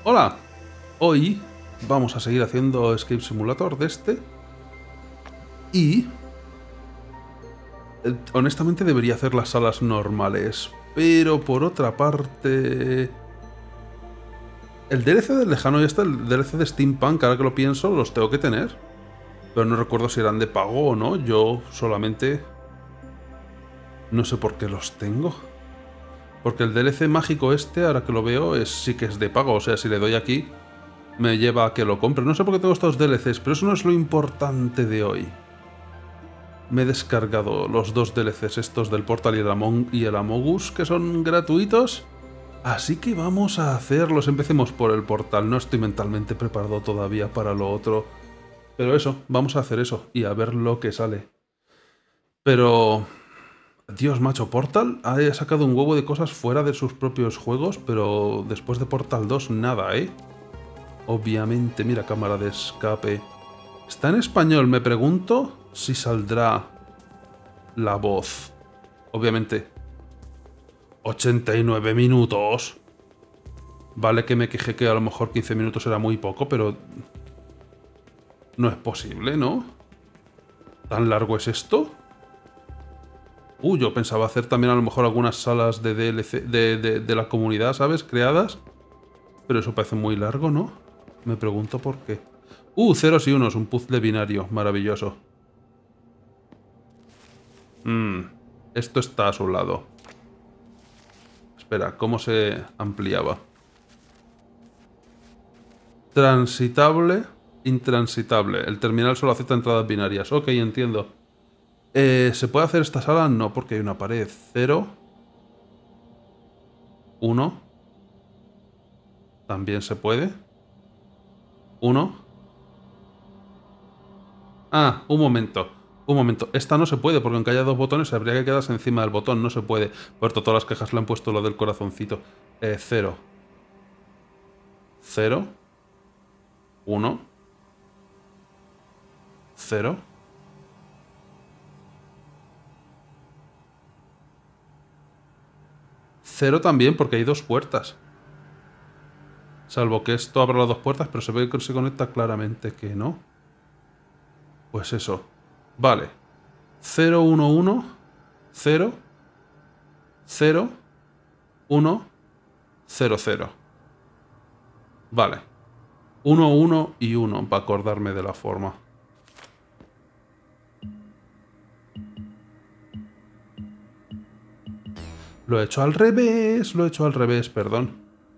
Hola, hoy vamos a seguir haciendo Escape Simulator de este y honestamente debería hacer las salas normales, pero por otra parte el DLC del lejano y el DLC de Steampunk, ahora que lo pienso, los tengo que tener, pero no recuerdo si eran de pago o no. Yo solamente no sé por qué los tengo, porque el DLC mágico este, ahora que lo veo, sí que es de pago. O sea, si le doy aquí me lleva a que lo compre. No sé por qué tengo estos DLCs, pero eso no es lo importante de hoy. Me he descargado los dos DLCs estos del Portal y el Amogus, que son gratuitos. Así que vamos a hacerlos. Empecemos por el Portal. No estoy mentalmente preparado todavía para lo otro. Pero eso, vamos a hacer eso y a ver lo que sale. Pero... Dios, macho, Portal ha sacado un huevo de cosas fuera de sus propios juegos, pero después de Portal 2 nada, ¿eh? Obviamente, mira, cámara de escape. Está en español, me pregunto si saldrá la voz. Obviamente. 89 minutos. Vale que me quejé que a lo mejor 15 minutos era muy poco, pero... No es posible, ¿no? ¿Tan largo es esto? Yo pensaba hacer también a lo mejor algunas salas de DLC de la comunidad, ¿sabes? Creadas. Pero eso parece muy largo, ¿no? Me pregunto por qué. Ceros y unos, un puzzle binario. Maravilloso. Esto está a su lado. Espera, ¿cómo se ampliaba? Transitable, intransitable. El terminal solo acepta entradas binarias. Ok, entiendo. ¿Se puede hacer esta sala? No, porque hay una pared. 0. 1. También se puede. 1. Ah, un momento. Un momento. Esta no se puede, porque aunque haya dos botones, habría que quedarse encima del botón. No se puede. Por todas las quejas le han puesto lo del corazoncito. 0. 0. 1. 0. Cero también, porque hay dos puertas. Salvo que esto abra las dos puertas, pero se ve que se conecta claramente que no. Pues eso. Vale. 0, 1, 1. 0. 0. 1. 0, 0. Vale. 1, 1 y 1, para acordarme de la forma. Lo he hecho al revés. Lo he hecho al revés, perdón.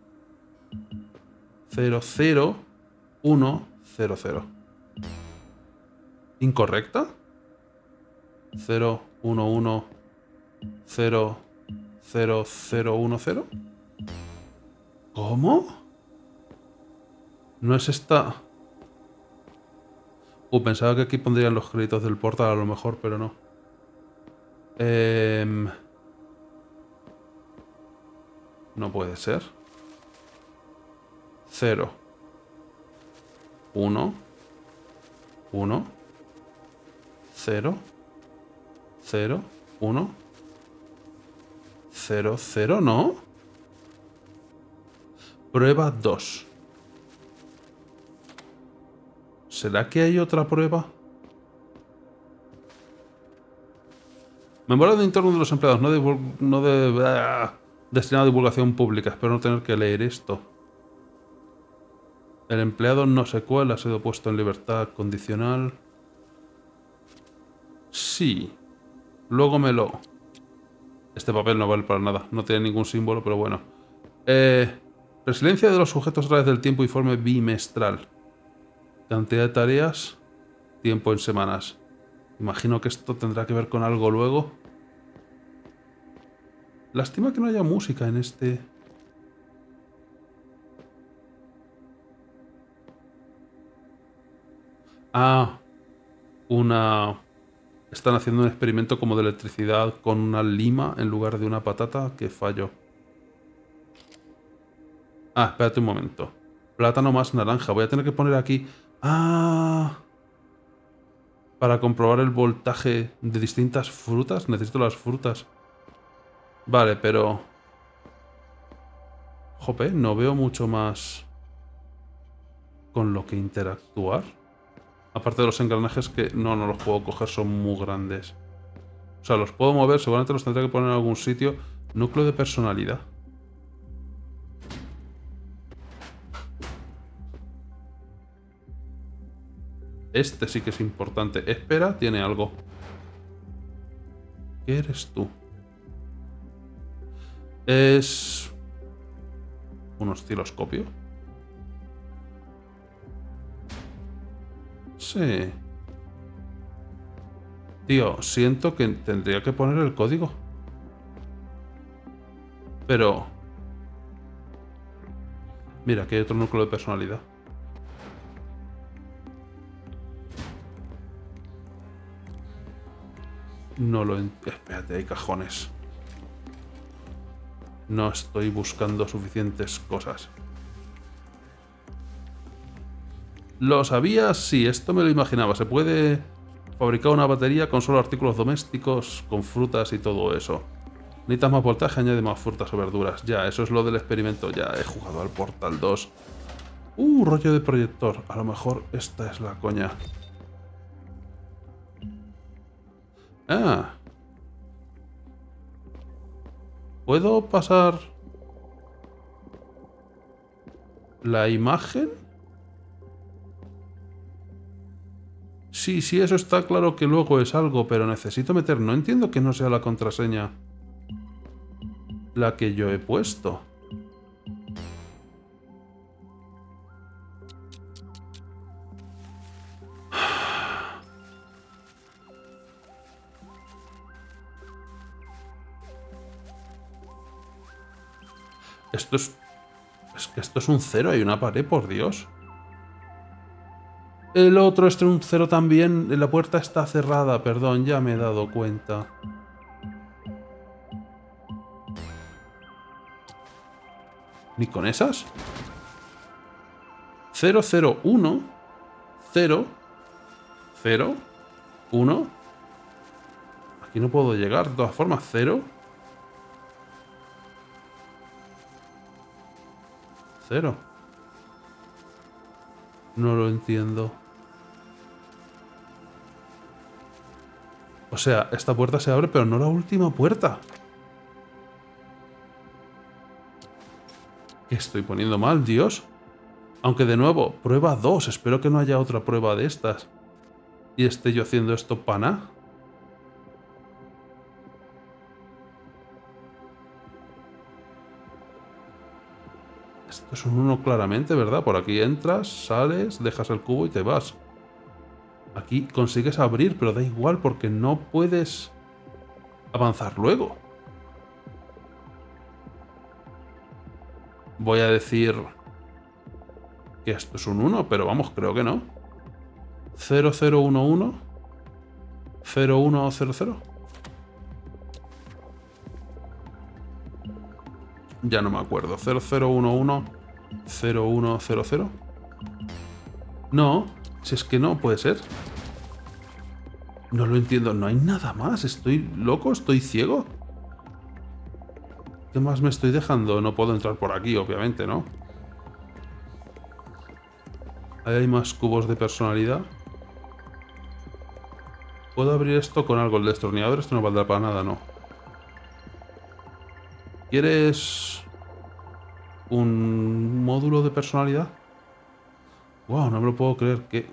0, 0. 1, 0, 0. ¿Incorrecta? 0, 1, 1. 0, 0, 0, 1, 0. ¿Cómo? No es esta... pensaba que aquí pondrían los créditos del portal a lo mejor, pero no. No puede ser. 0. 1. 1. 0. 0. 1. 0, 0, ¿no? Prueba 2. ¿Será que hay otra prueba? Memoria de entorno de los empleados, destinado a divulgación pública. Espero no tener que leer esto. El empleado no sé cuál ha sido puesto en libertad condicional. Sí. Luego me lo... Este papel no vale para nada. No tiene ningún símbolo, pero bueno. Resiliencia de los sujetos a través del tiempo, informe bimestral. Cantidad de tareas, tiempo en semanas. Imagino que esto tendrá que ver con algo luego. Lástima que no haya música en este... Ah, Están haciendo un experimento como de electricidad con una lima en lugar de una patata que falló. Ah, espérate un momento. Plátano más naranja. Voy a tener que poner aquí... Ah... Para comprobar el voltaje de distintas frutas. Necesito las frutas. Vale, pero... Jope, no veo mucho más... con lo que interactuar. Aparte de los engranajes que no los puedo coger, son muy grandes. O sea, los puedo mover, seguramente los tendré que poner en algún sitio. Núcleo de personalidad. Este sí que es importante. Espera, tiene algo. ¿Qué eres tú? Es... ¿un osciloscopio? Sí. Tío, siento que tendría que poner el código. Pero... mira, aquí hay otro núcleo de personalidad. No lo... espérate, hay cajones. No estoy buscando suficientes cosas. ¿Lo sabías? Sí, esto me lo imaginaba. Se puede fabricar una batería con solo artículos domésticos, con frutas y todo eso. Necesitas más voltaje, añade más frutas o verduras. Ya, eso es lo del experimento. Ya he jugado al Portal 2. Rollo de proyector. A lo mejor esta es la coña. Ah. ¿Puedo pasar la imagen? Sí, sí, eso está claro que luego es algo, pero necesito meter... no entiendo que no sea la contraseña la que yo he puesto. Esto es... es que esto es un 0, hay una pared, por Dios. El otro es un 0 también. La puerta está cerrada, perdón, ya me he dado cuenta. ¿Ni con esas? 0, 0, 1. 0. 0. 1. Aquí no puedo llegar, de todas formas. 0. 0. No lo entiendo. O sea, esta puerta se abre, pero no la última puerta. ¿Qué estoy poniendo mal, Dios? Aunque de nuevo, prueba 2. Espero que no haya otra prueba de estas. Y esté yo haciendo esto para nada. Esto es un 1 claramente, ¿verdad? Por aquí entras, sales, dejas el cubo y te vas. Aquí consigues abrir, pero da igual porque no puedes avanzar luego. Voy a decir que esto es un 1, pero vamos, creo que no. 0011 0100. Ya no me acuerdo. 0011 0100. No, si es que no puede ser. No lo entiendo, no hay nada más. ¿Estoy loco? ¿Estoy ciego? ¿Qué más me estoy dejando? No puedo entrar por aquí, obviamente, ¿no? Ahí hay más cubos de personalidad. ¿Puedo abrir esto con algo? El destornillador, esto no valdrá para nada, ¿no? ¿Quieres un módulo de personalidad? Wow, no me lo puedo creer que...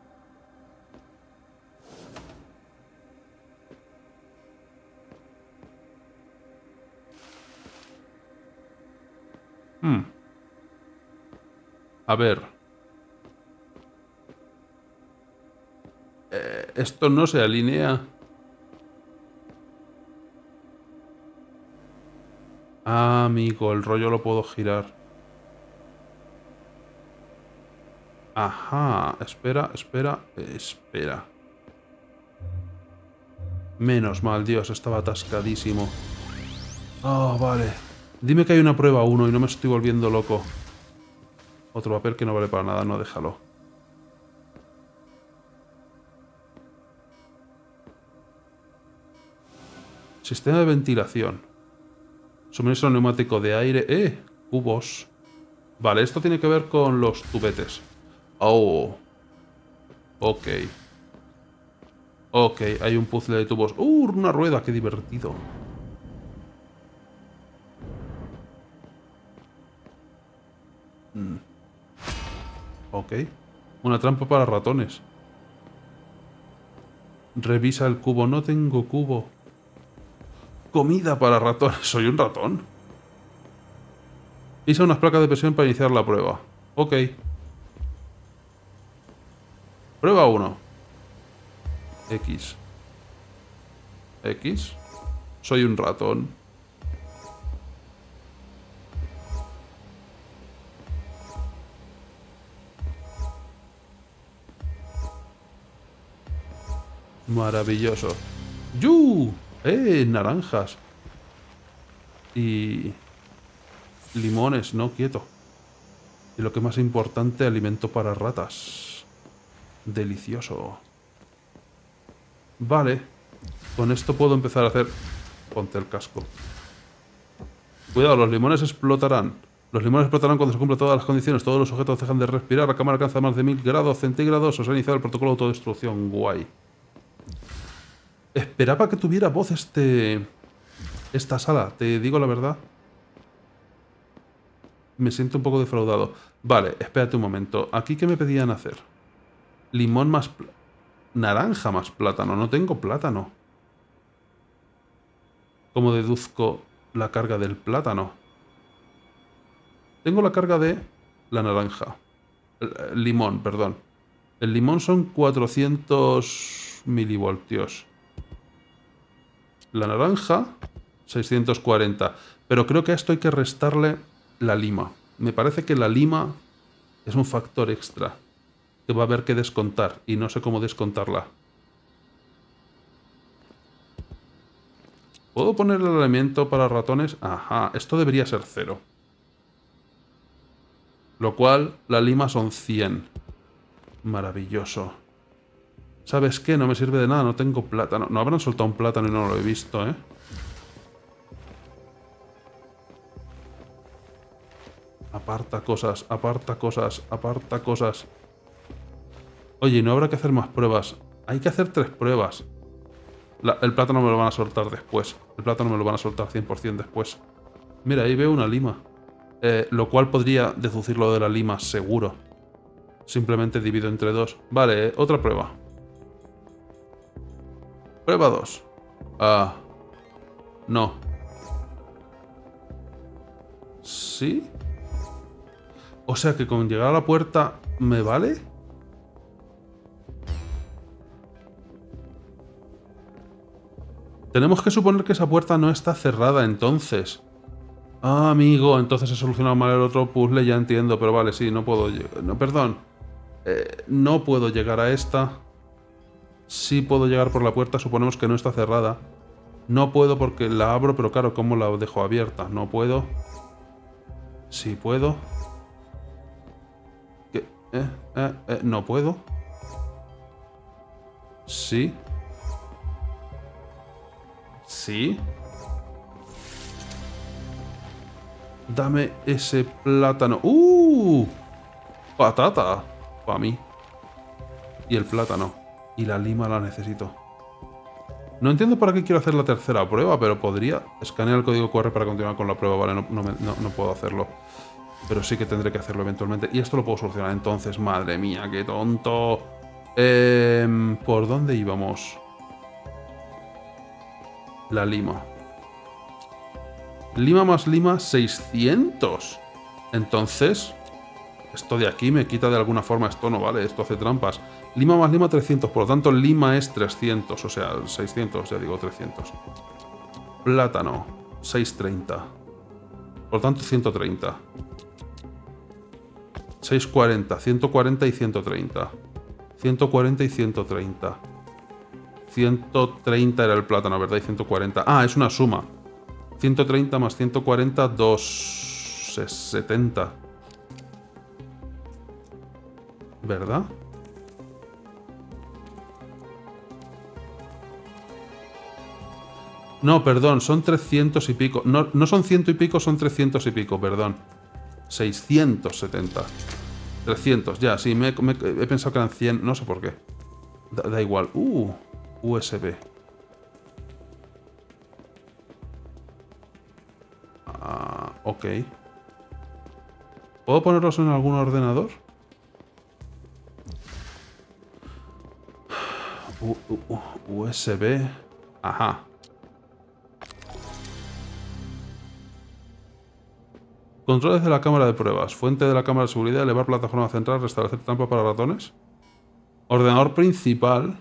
A ver. Esto no se alinea. Ah, amigo, el rollo lo puedo girar. Ajá, espera, espera, espera. Menos mal, Dios, estaba atascadísimo. Oh, vale. Dime que hay una prueba 1 y no me estoy volviendo loco. Otro papel que no vale para nada, no, déjalo. Sistema de ventilación. Suministro neumático de aire. Cubos. Vale, esto tiene que ver con los tubetes. Oh. Ok. Ok, hay un puzzle de tubos. Una rueda, qué divertido. Ok. Una trampa para ratones. Revisa el cubo. No tengo cubo. Comida para ratones. ¿Soy un ratón? Pisa unas placas de presión para iniciar la prueba. Ok. Prueba 1. X. X. Soy un ratón. Maravilloso. ¡Yu! Naranjas. Y... limones, no, quieto. Y lo que más importante, alimento para ratas. Delicioso. Vale. Con esto puedo empezar a hacer... Ponte el casco. Cuidado, los limones explotarán. Los limones explotarán cuando se cumplan todas las condiciones. Todos los objetos dejan de respirar. La cámara alcanza más de 1000 grados centígrados. Os ha iniciado el protocolo de autodestrucción. Guay. Esperaba que tuviera voz esta sala. Te digo la verdad. Me siento un poco defraudado. Vale, espérate un momento. ¿Aquí qué me pedían hacer? Limón más... naranja más plátano. No tengo plátano. ¿Cómo deduzco la carga del plátano? Tengo la carga de la naranja. El limón, perdón. El limón son 400 milivoltios. La naranja, 640. Pero creo que a esto hay que restarle la lima. Me parece que la lima es un factor extra que va a haber que descontar y no sé cómo descontarla. ¿Puedo poner el alimento para ratones? Ajá, esto debería ser 0. Lo cual, la lima son 100. Maravilloso. ¿Sabes qué? No me sirve de nada, no tengo plátano. No habrán soltado un plátano y no lo he visto, ¿eh? Aparta cosas, aparta cosas, aparta cosas. Oye, ¿no habrá que hacer más pruebas? Hay que hacer 3 pruebas. El plátano me lo van a soltar después. El plátano me lo van a soltar 100% después. Mira, ahí veo una lima. Lo cual podría deducirlo de la lima, seguro. Simplemente divido entre 2. Vale, otra prueba. Prueba 2. No. ¿Sí? O sea que con llegar a la puerta, ¿me vale? Tenemos que suponer que esa puerta no está cerrada entonces. Ah, amigo, entonces he solucionado mal el otro puzzle, ya entiendo, pero vale, sí, no puedo... No, perdón. No puedo llegar a esta. Sí puedo llegar por la puerta, suponemos que no está cerrada. No puedo porque la abro, pero claro, ¿cómo la dejo abierta? No puedo. Sí puedo. ¿Qué? No puedo. Sí. Sí. Dame ese plátano. Patata. Para mí. Y el plátano. Y la lima la necesito. No entiendo para qué quiero hacer la tercera prueba, pero podría escanear el código QR para continuar con la prueba. Vale, no puedo hacerlo. Pero sí que tendré que hacerlo eventualmente. Y esto lo puedo solucionar entonces. Madre mía, qué tonto. ¿Por dónde íbamos? La lima. Lima más lima, 600. Entonces, esto de aquí me quita de alguna forma. Esto no vale, esto hace trampas. Lima más lima, 300. Por lo tanto, lima es 300. O sea, 600, ya digo, 300. Plátano, 630. Por lo tanto, 130. 640, 140 y 130. 140 y 130. 130 era el plátano, ¿verdad? Y 140. Ah, es una suma. 130 más 140, 270. ¿Verdad? No, perdón, son 300 y pico. No son 100 y pico, son 300 y pico, perdón. 670. 300, ya, sí, he pensado que eran 100, no sé por qué. Da igual. USB. Ok. ¿Puedo ponerlos en algún ordenador? USB. Ajá. Controles de la cámara de pruebas. Fuente de la cámara de seguridad. Elevar plataforma central. Restablecer trampa para ratones. Ordenador principal.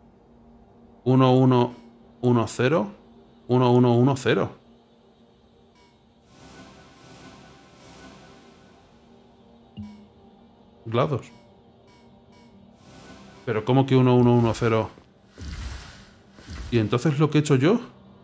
1110. 1110. GLaDOS. Pero ¿cómo que 1110? ¿Y entonces lo que he hecho yo?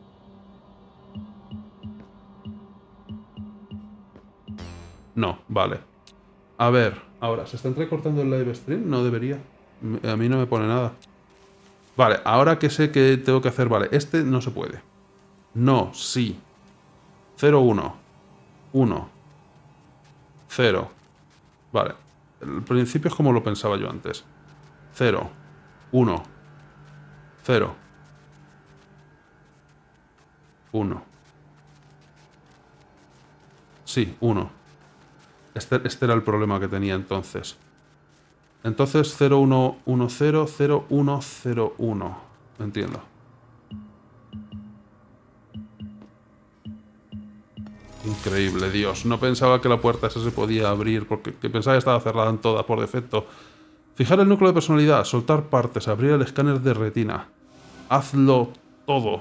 No, vale. A ver, ahora, ¿se está entrecortando el live stream? No debería. A mí no me pone nada. Vale, ahora que sé que tengo que hacer... Vale, este no se puede. No, sí. 0, 1. 1. 0. Vale. El principio es como lo pensaba yo antes. 0. 1. 0. 1. Sí, 1. Este era el problema que tenía entonces. Entonces 0110 0101. Entiendo. Increíble, Dios. No pensaba que la puerta esa se podía abrir porque pensaba que estaba cerrada en todas por defecto. Fijar el núcleo de personalidad, soltar partes, abrir el escáner de retina. Hazlo todo.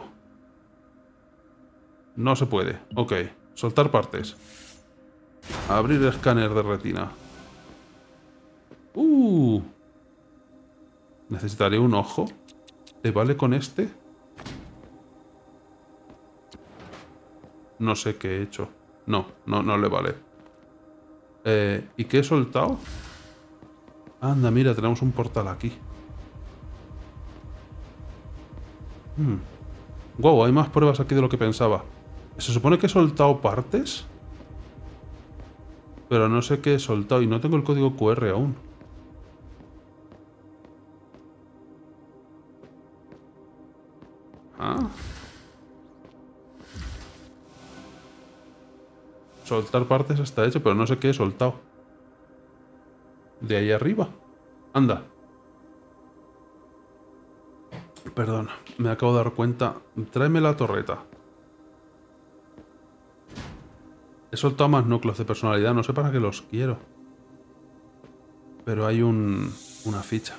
No se puede. Ok. Soltar partes. Abrir el escáner de retina. Necesitaré un ojo. ¿Te vale con este? No sé qué he hecho. No le vale. ¿Y qué he soltado? Anda, mira, tenemos un portal aquí. Wow, hay más pruebas aquí de lo que pensaba. ¿Se supone que he soltado partes? Pero no sé qué he soltado y no tengo el código QR aún. Soltar partes está hecho, pero no sé qué he soltado. De ahí arriba. Anda. Perdón, me acabo de dar cuenta. Tráeme la torreta. He soltado más núcleos de personalidad, no sé para qué los quiero. Pero hay una ficha.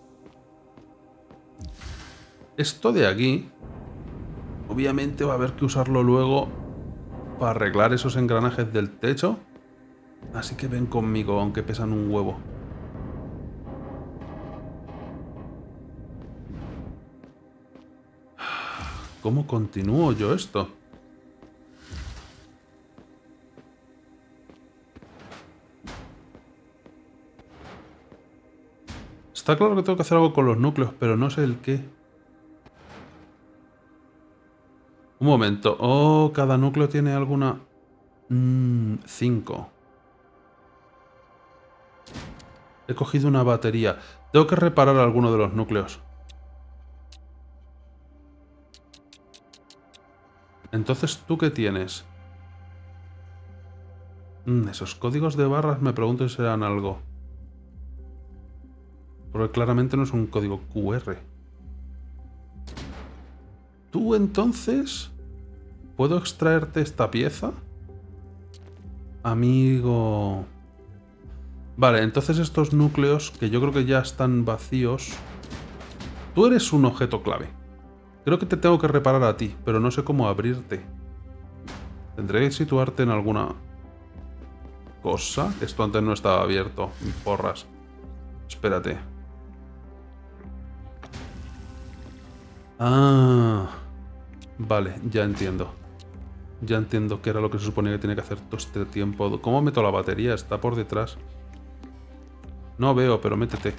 Esto de aquí, obviamente va a haber que usarlo luego para arreglar esos engranajes del techo. Así que ven conmigo, aunque pesan un huevo. ¿Cómo continúo yo esto? Está claro que tengo que hacer algo con los núcleos, pero no sé el qué. Un momento. Oh, cada núcleo tiene alguna... 5. He cogido una batería. Tengo que reparar alguno de los núcleos. Entonces, ¿tú qué tienes? Esos códigos de barras me pregunto si serán algo. Porque claramente no es un código QR. ¿Tú entonces? ¿Puedo extraerte esta pieza? Amigo... Vale, entonces estos núcleos, que yo creo que ya están vacíos... Tú eres un objeto clave. Creo que te tengo que reparar a ti, pero no sé cómo abrirte. Tendré que situarte en alguna... cosa. Esto antes no estaba abierto. Porras. Espérate. Vale, ya entiendo. Ya entiendo qué era lo que se suponía que tenía que hacer todo este tiempo. ¿Cómo meto la batería? Está por detrás. No veo, pero métete.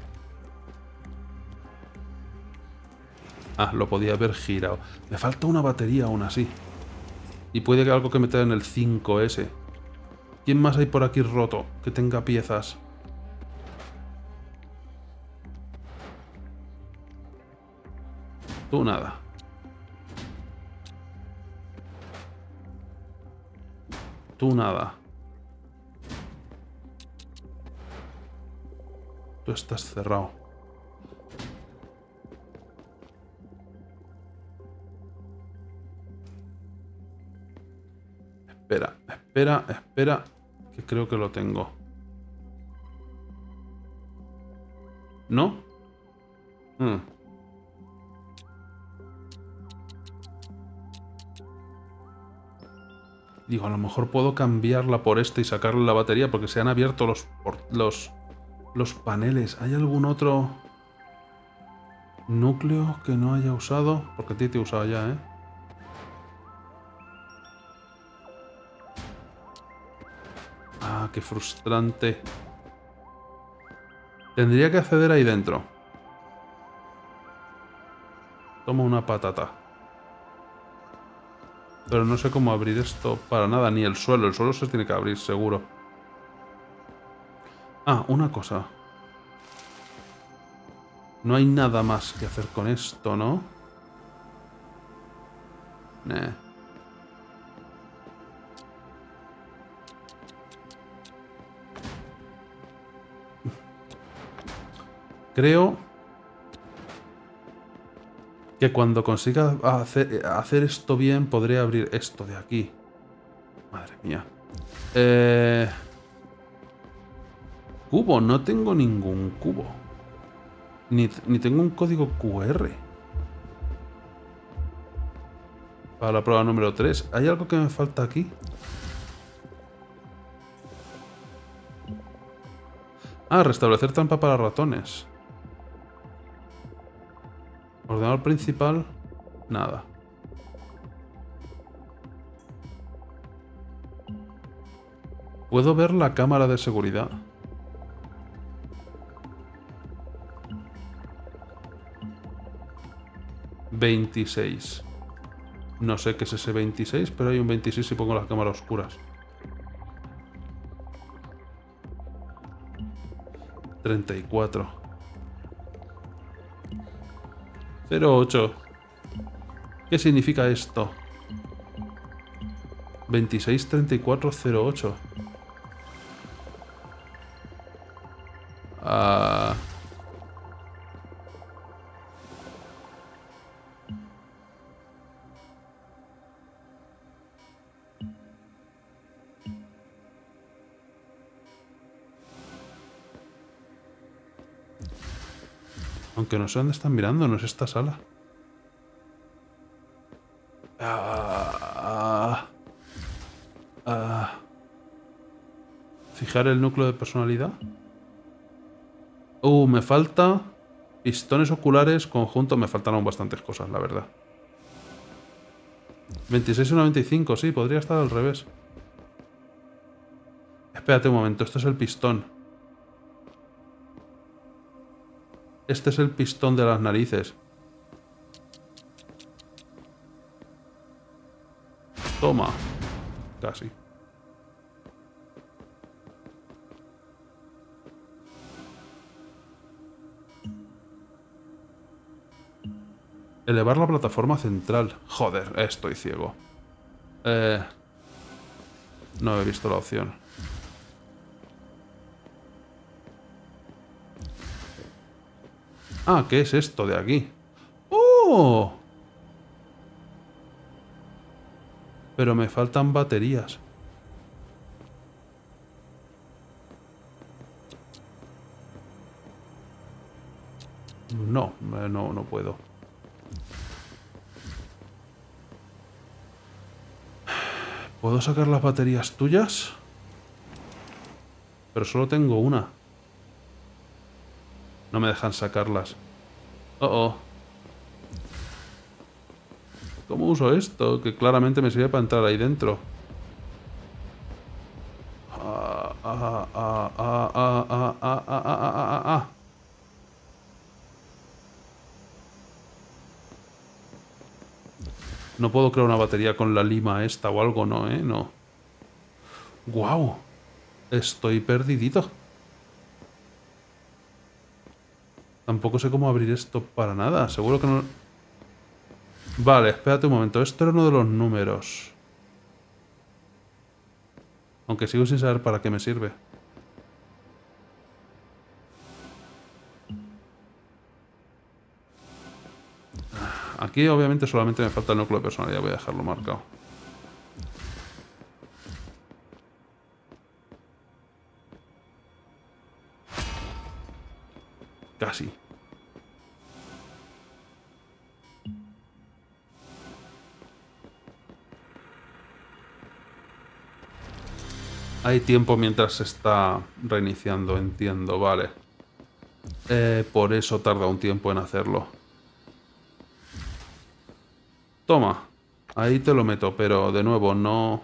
Lo podía haber girado. Me falta una batería aún así. Y puede que algo que meter en el 5S. ¿Quién más hay por aquí roto que tenga piezas? Tú nada. Tú nada. Tú estás cerrado. Espera, espera, espera. Que creo que lo tengo. ¿No? Digo, a lo mejor puedo cambiarla por este y sacarle la batería porque se han abierto los paneles. ¿Hay algún otro núcleo que no haya usado? Porque a ti te he usado ya, ¿eh? Ah, qué frustrante. Tendría que acceder ahí dentro. Toma una patata. Pero no sé cómo abrir esto para nada, ni el suelo. El suelo se tiene que abrir, seguro. Ah, una cosa. No hay nada más que hacer con esto, ¿no? Creo que cuando consiga hacer esto bien, podré abrir esto de aquí. Madre mía. Cubo, no tengo ningún cubo. Ni tengo un código QR. Para la prueba número 3. ¿Hay algo que me falta aquí? Ah, restablecer trampa para ratones. Ordenador principal. Nada. Puedo ver la cámara de seguridad. $26. No sé qué es ese 26, pero hay un 26 si pongo las cámaras oscuras. 34. 08. ¿Qué significa esto? 26, 34, 08. Aunque no sé dónde están mirando, no es esta sala. Fijar el núcleo de personalidad. Me falta pistones oculares, conjunto. Me faltaron bastantes cosas, la verdad. 26 o 95, sí, podría estar al revés. Espérate un momento, esto es el pistón. Este es el pistón de las narices. Toma. Casi. Elevar la plataforma central. Joder, estoy ciego. No he visto la opción. Ah, ¿qué es esto de aquí? ¡Oh! Pero me faltan baterías. No, no puedo. ¿Puedo sacar las baterías tuyas? Pero solo tengo una. No me dejan sacarlas. ¿Cómo uso esto? Que claramente me sirve para entrar ahí dentro. No puedo crear una batería con la lima esta o algo, ¿no? No. ¡Guau! Estoy perdidito. Tampoco sé cómo abrir esto para nada. Seguro que no... Vale, espérate un momento. Esto era uno de los números. Aunque sigo sin saber para qué me sirve. Aquí obviamente solamente me falta el núcleo de personalidad. Voy a dejarlo marcado. Casi. Hay tiempo mientras se está reiniciando, entiendo, vale. Por eso tarda un tiempo en hacerlo. Toma, ahí te lo meto, pero de nuevo no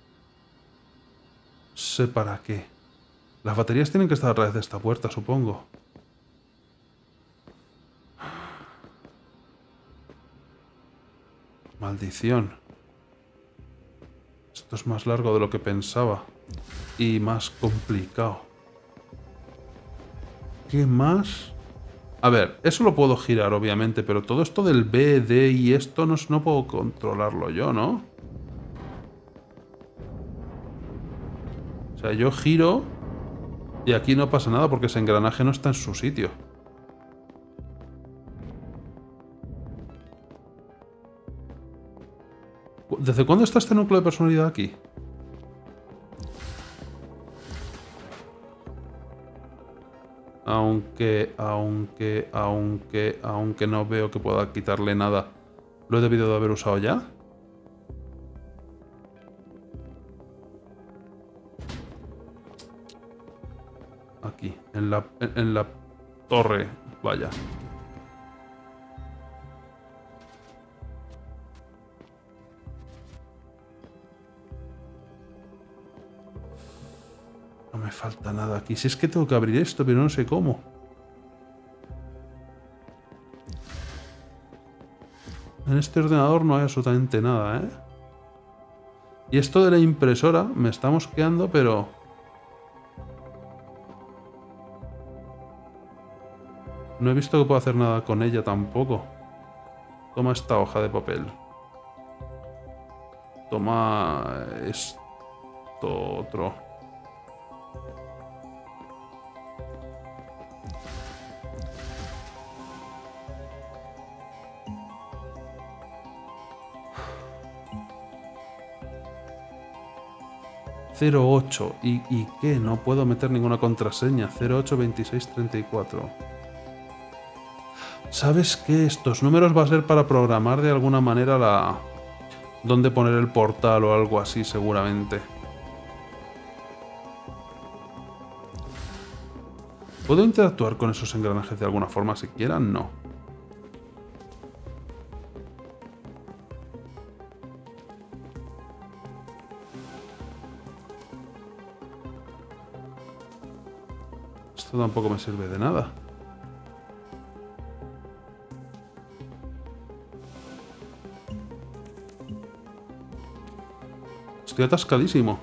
sé para qué. Las baterías tienen que estar a través de esta puerta, supongo. Maldición. Esto es más largo de lo que pensaba. Y más complicado. ¿Qué más? A ver, eso lo puedo girar, obviamente, pero todo esto del B, D y esto no puedo controlarlo yo, ¿no? O sea, yo giro y aquí no pasa nada porque ese engranaje no está en su sitio. ¿Desde cuándo está este núcleo de personalidad aquí? Aunque no veo que pueda quitarle nada. ¿Lo he debido de haber usado ya? Aquí, en la torre, vaya. No me falta nada aquí. Si es que tengo que abrir esto, pero no sé cómo. En este ordenador no hay absolutamente nada, ¿eh? Y esto de la impresora me está mosqueando, pero... no he visto que pueda hacer nada con ella tampoco. Toma esta hoja de papel. Toma esto otro. ...08... ¿Y qué? No puedo meter ninguna contraseña. 082634. ¿Sabes qué? Estos números va a ser para programar de alguna manera la... dónde poner el portal o algo así, seguramente. ¿Puedo interactuar con esos engranajes de alguna forma siquiera? No. Esto tampoco me sirve de nada. Estoy atascadísimo.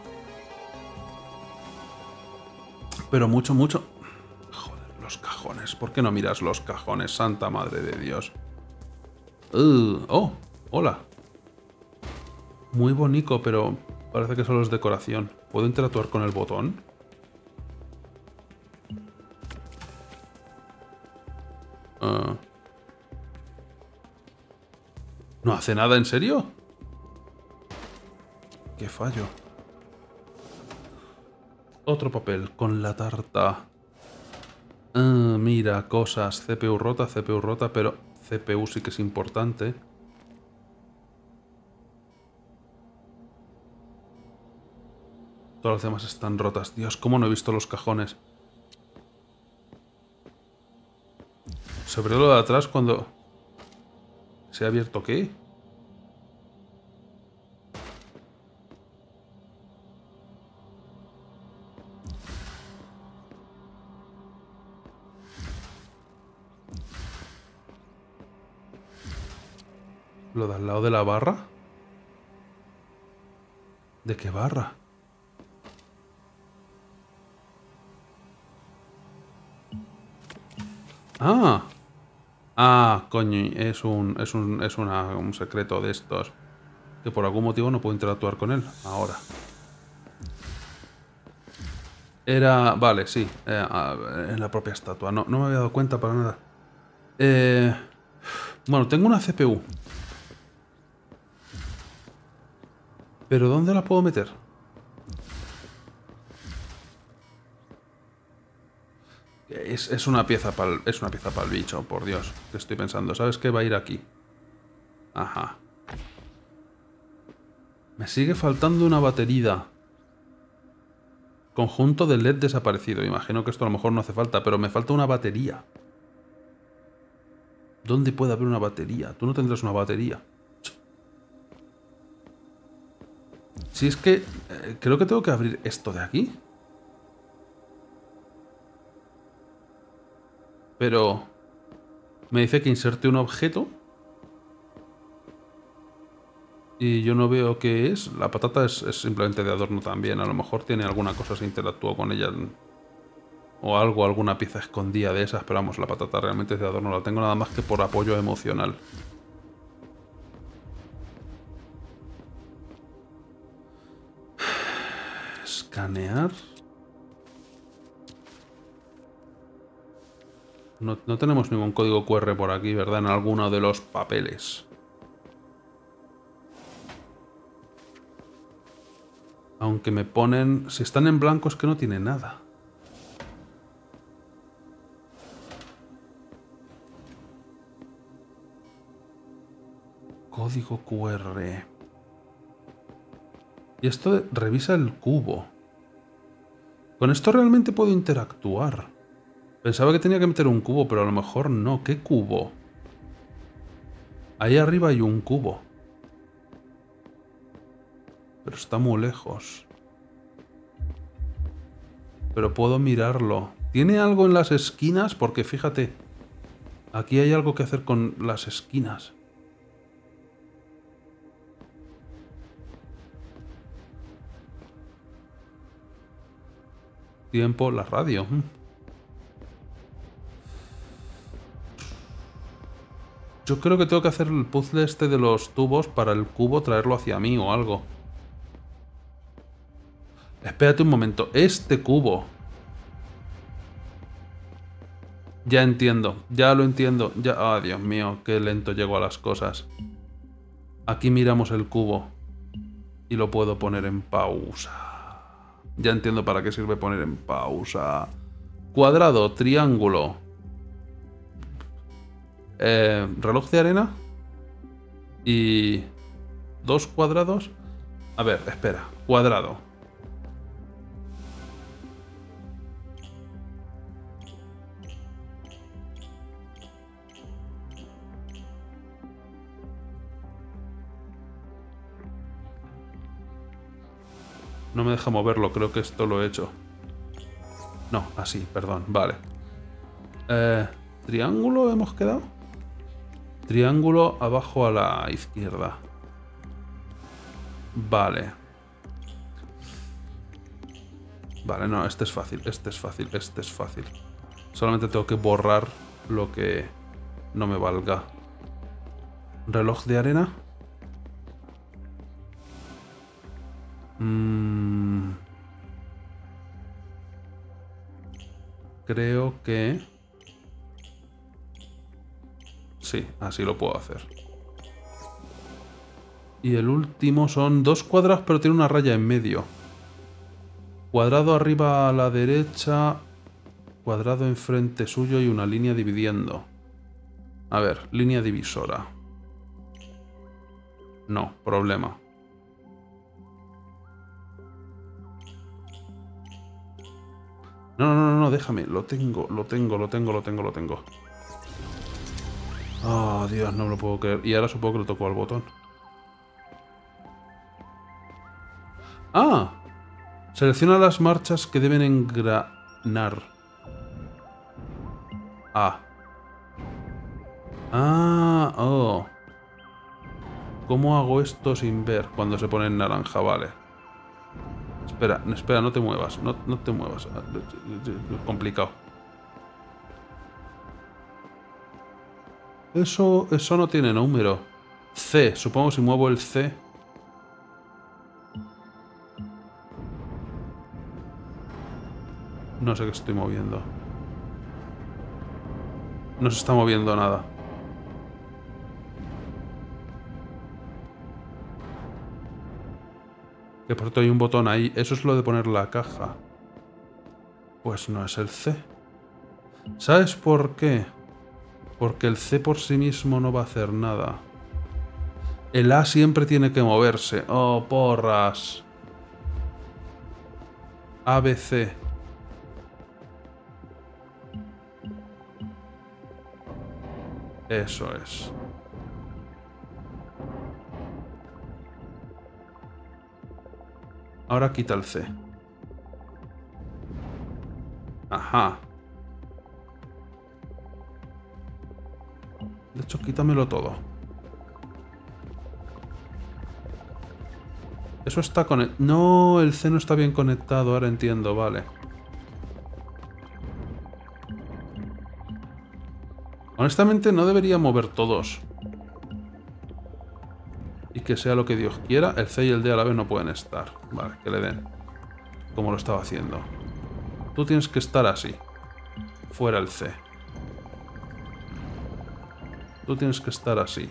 Pero mucho, mucho... Joder, los cajones. ¿Por qué no miras los cajones, santa madre de Dios? Oh, hola. Muy bonito, pero parece que solo es decoración. ¿Puedo interactuar con el botón? ¿No hace nada, en serio? ¡Qué fallo! Otro papel con la tarta. Mira, cosas. CPU rota, pero CPU sí que es importante. Todas las demás están rotas. Dios, ¿cómo no he visto los cajones? Sobre lo de atrás cuando... ¿Se ha abierto qué? ¿Lo de al lado de la barra? ¿De qué barra? ¡Ah! Ah, coño, es un secreto de estos. Que por algún motivo no puedo interactuar con él ahora. Era... Vale, sí. En la propia estatua. No, no me había dado cuenta para nada. Bueno, tengo una CPU. ¿Pero dónde la puedo meter? Es una pieza para el bicho, por Dios. Que estoy pensando. ¿Sabes qué va a ir aquí? Ajá. Me sigue faltando una batería. Conjunto de LED desaparecido. Imagino que esto a lo mejor no hace falta, pero me falta una batería. ¿Dónde puede haber una batería? Tú no tendrás una batería. Si es que... creo que tengo que abrir esto de aquí. Pero... me dice que inserte un objeto. Y yo no veo qué es. La patata es simplemente de adorno también. A lo mejor tiene alguna cosa si interactúo con ella. O algo, alguna pieza escondida de esas. Pero vamos, la patata realmente es de adorno. La tengo nada más que por apoyo emocional. Escanear. No, no tenemos ningún código QR por aquí, ¿verdad? En alguno de los papeles. Aunque me ponen... si están en blanco es que no tiene nada. Código QR. Y esto revisa el cubo. Con esto realmente puedo interactuar. Pensaba que tenía que meter un cubo, pero a lo mejor no. ¿Qué cubo? Ahí arriba hay un cubo. Pero está muy lejos. Pero puedo mirarlo. ¿Tiene algo en las esquinas? Porque fíjate, aquí hay algo que hacer con las esquinas. Tiempo, la radio. Yo creo que tengo que hacer el puzzle este de los tubos para el cubo traerlo hacia mí o algo. Espérate un momento. Este cubo. Ya entiendo. Ya lo entiendo. Ya... ah, Dios mío, qué lento llego a las cosas. Aquí miramos el cubo. Y lo puedo poner en pausa. Ya entiendo para qué sirve poner en pausa. Cuadrado, triángulo. Reloj de arena. Y... dos cuadrados. A ver, espera. Cuadrado. No me deja moverlo, creo que esto lo he hecho. No, así, perdón, vale. ¿Triángulo hemos quedado? Triángulo abajo a la izquierda. Vale. Vale, no, este es fácil, este es fácil, este es fácil. Solamente tengo que borrar lo que no me valga. ¿Reloj de arena? Creo que... sí, así lo puedo hacer. Y el último son dos cuadrados, pero tiene una raya en medio. Cuadrado arriba a la derecha, cuadrado enfrente suyo y una línea dividiendo. A ver, línea divisora. No, problema. No, déjame. Lo tengo. Oh, Dios, no me lo puedo creer. Y ahora supongo que le tocó al botón. ¡Ah! Selecciona las marchas que deben engranar. Ah. Ah, oh. ¿Cómo hago esto sin ver cuando se pone en naranja? Vale. Espera, no te muevas. No te muevas. Es complicado. Eso no tiene número. C, supongo que si muevo el C. No sé qué estoy moviendo. No se está moviendo nada. Que por cierto hay un botón ahí. Eso es lo de poner la caja. Pues no es el C. ¿Sabes por qué? Porque el C por sí mismo no va a hacer nada. El A siempre tiene que moverse. Oh, porras. A, B, C. Eso es. Ahora quita el C. Ajá. De hecho, quítamelo todo. Eso está conectado. No, el C no está bien conectado. Ahora entiendo, vale. Honestamente, no debería mover todos. Y que sea lo que Dios quiera. El C y el D a la vez no pueden estar. Vale, que le den. Como lo estaba haciendo. Tú tienes que estar así. Fuera el C. Tú tienes que estar así.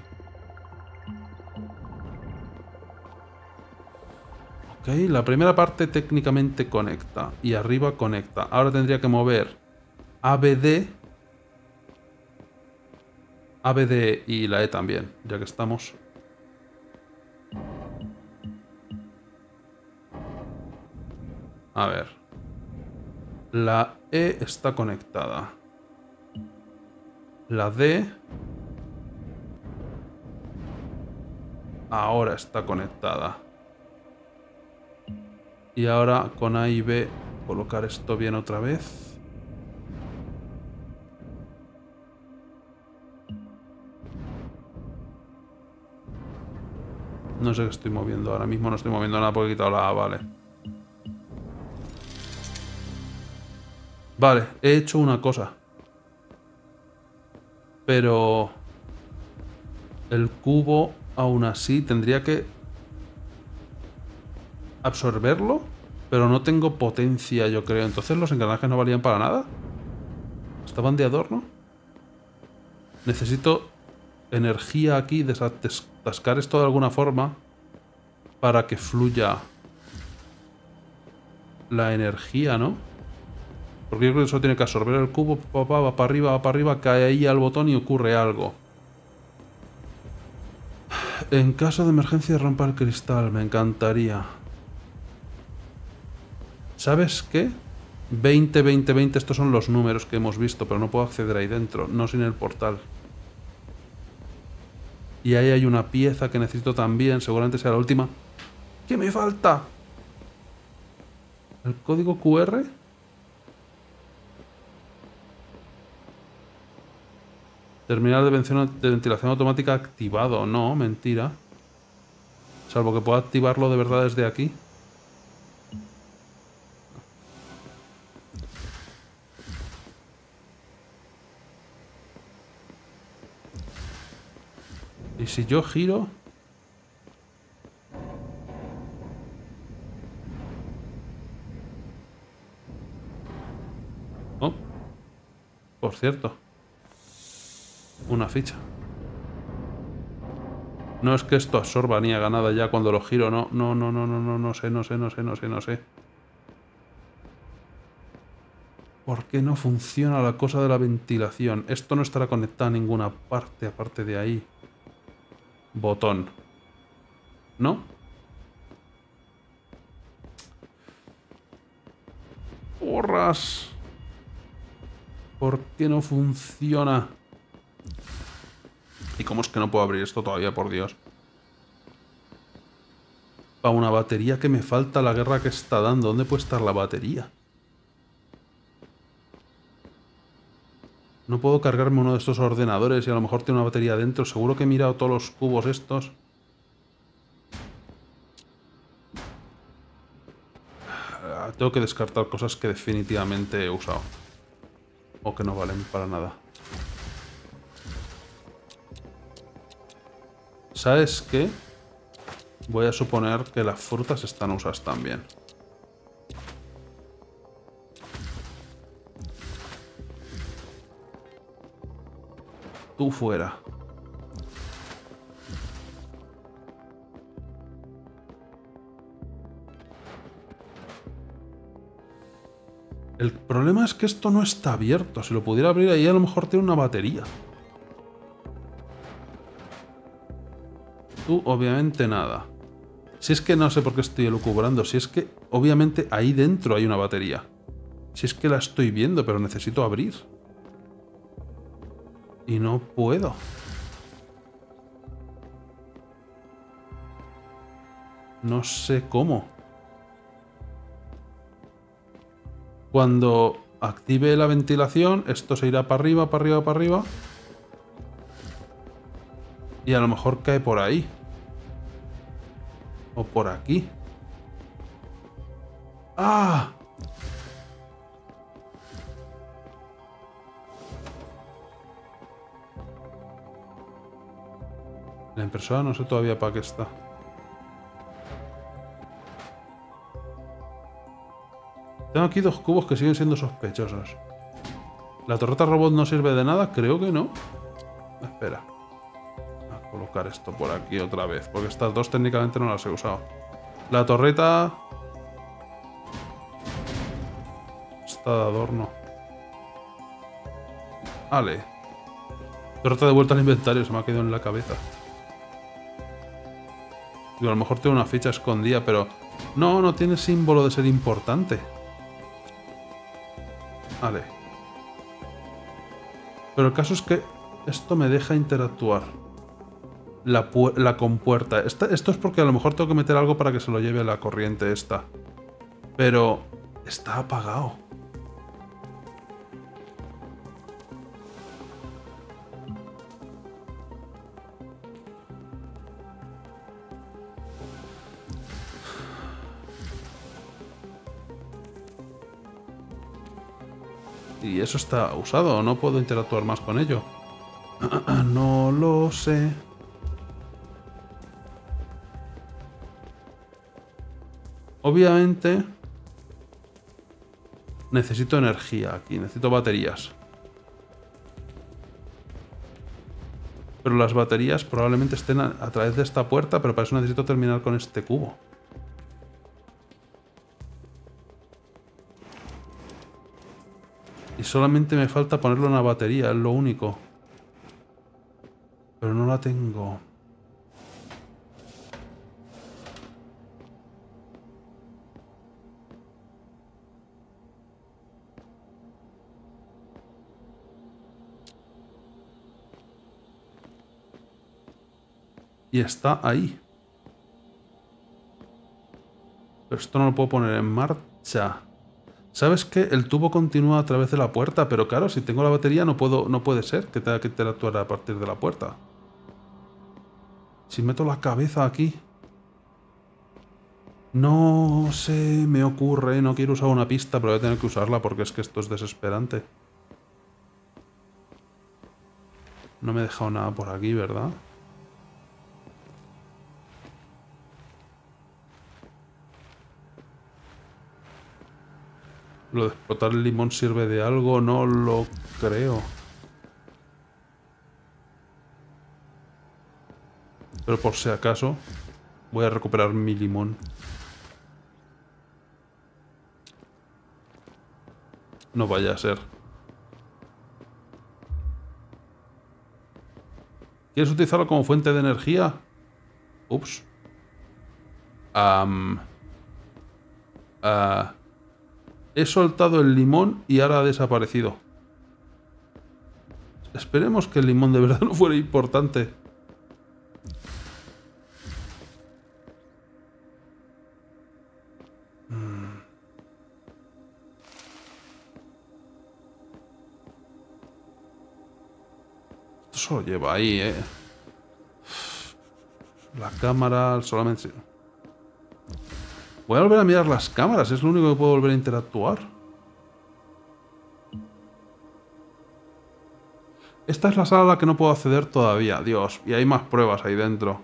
Ok, la primera parte técnicamente conecta. Y arriba conecta. Ahora tendría que mover ABD. ABD y la E también, ya que estamos. A ver. La E está conectada. La D ahora está conectada. Y ahora con A y B colocar esto bien otra vez. No sé qué estoy moviendo. Ahora mismo no estoy moviendo nada porque he quitado la A, vale. Vale, he hecho una cosa. Pero el cubo aún así tendría que absorberlo, pero no tengo potencia, yo creo. Entonces los engranajes no valían para nada. ¿Estaban de adorno? Necesito energía aquí, desatascar esto de alguna forma para que fluya la energía, ¿no? Porque yo creo que eso tiene que absorber el cubo, va para arriba, cae ahí al botón y ocurre algo. En caso de emergencia rompa el cristal, me encantaría. ¿Sabes qué? 20, 20, 20, estos son los números que hemos visto, pero no puedo acceder ahí dentro, no sin el portal. Y ahí hay una pieza que necesito también, seguramente sea la última. ¿Qué me falta? ¿El código QR? Terminal de ventilación automática activado. No, mentira. Salvo que pueda activarlo de verdad desde aquí. ¿Y si yo giro? Oh, por cierto. Una ficha. No es que esto absorba ni haga nada ya cuando lo giro, no. No sé. ¿Por qué no funciona la cosa de la ventilación? Esto no estará conectado a ninguna parte aparte de ahí. Botón. ¿No? ¡Porras! ¿Por qué no funciona? ¿Y cómo es que no puedo abrir esto todavía, por Dios? Para una batería que me falta la guerra que está dando. ¿Dónde puede estar la batería? No puedo cargarme uno de estos ordenadores y a lo mejor tiene una batería dentro. Seguro que he mirado todos los cubos estos. Tengo que descartar cosas que definitivamente he usado. O que no valen para nada. ¿Sabes qué? Voy a suponer que las frutas están usadas también. Tú fuera. El problema es que esto no está abierto. Si lo pudiera abrir ahí, a lo mejor tiene una batería. Tú, obviamente, nada. Si es que no sé por qué estoy elucubrando. Si es que, obviamente, ahí dentro hay una batería. Si es que la estoy viendo, pero necesito abrir. Y no puedo. No sé cómo. Cuando active la ventilación, esto se irá para arriba, para arriba, para arriba. Y a lo mejor cae por ahí. O por aquí. ¡Ah! La impresora no sé todavía para qué está. Tengo aquí dos cubos que siguen siendo sospechosos. ¿La torreta robot no sirve de nada? Creo que no. Espera. Voy a colocar esto por aquí otra vez, porque estas dos técnicamente no las he usado. La torreta... está de adorno. Vale. Torreta de vuelta al inventario, se me ha quedado en la cabeza. Digo, a lo mejor tengo una ficha escondida, pero... No, no tiene símbolo de ser importante. Vale. Pero el caso es que esto me deja interactuar. La compuerta. Esto es porque a lo mejor tengo que meter algo para que se lo lleve la corriente esta. Pero está apagado. Y eso está usado, no puedo interactuar más con ello. No lo sé. Obviamente necesito energía aquí, necesito baterías. Pero las baterías probablemente estén a través de esta puerta, pero para eso necesito terminar con este cubo. Y solamente me falta ponerle una batería, es lo único. Pero no la tengo. Y está ahí. Pero esto no lo puedo poner en marcha. ¿Sabes qué? El tubo continúa a través de la puerta, pero claro, si tengo la batería no puede ser que tenga que interactuar a partir de la puerta. Si meto la cabeza aquí... No sé, me ocurre, no quiero usar una pista, pero voy a tener que usarla porque es que esto es desesperante. No me he dejado nada por aquí, ¿verdad? ¿Lo de explotar el limón sirve de algo? No lo creo. Pero por si acaso, voy a recuperar mi limón. No vaya a ser. ¿Quieres utilizarlo como fuente de energía? Ups. He soltado el limón y ahora ha desaparecido. Esperemos que el limón de verdad no fuera importante. Esto solo lleva ahí, ¿eh? La cámara solamente... Voy a volver a mirar las cámaras, es lo único que puedo volver a interactuar. Esta es la sala a la que no puedo acceder todavía. Dios, y hay más pruebas ahí dentro.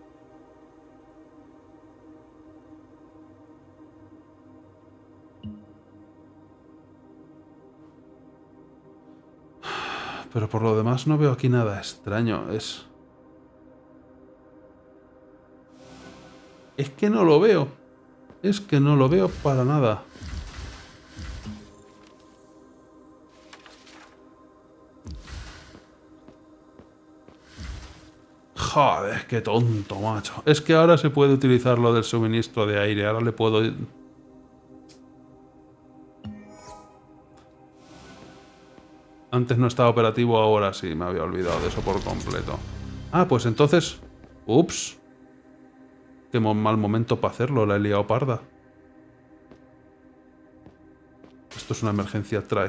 Pero por lo demás no veo aquí nada extraño. Es que no lo veo. Es que no lo veo para nada. Joder, qué tonto, macho. Es que ahora se puede utilizar lo del suministro de aire. Ahora le puedo... Antes no estaba operativo, ahora sí. Me había olvidado de eso por completo. Ah, pues entonces... Ups. Qué mal momento para hacerlo, la he liado parda. Esto es una emergencia, trae.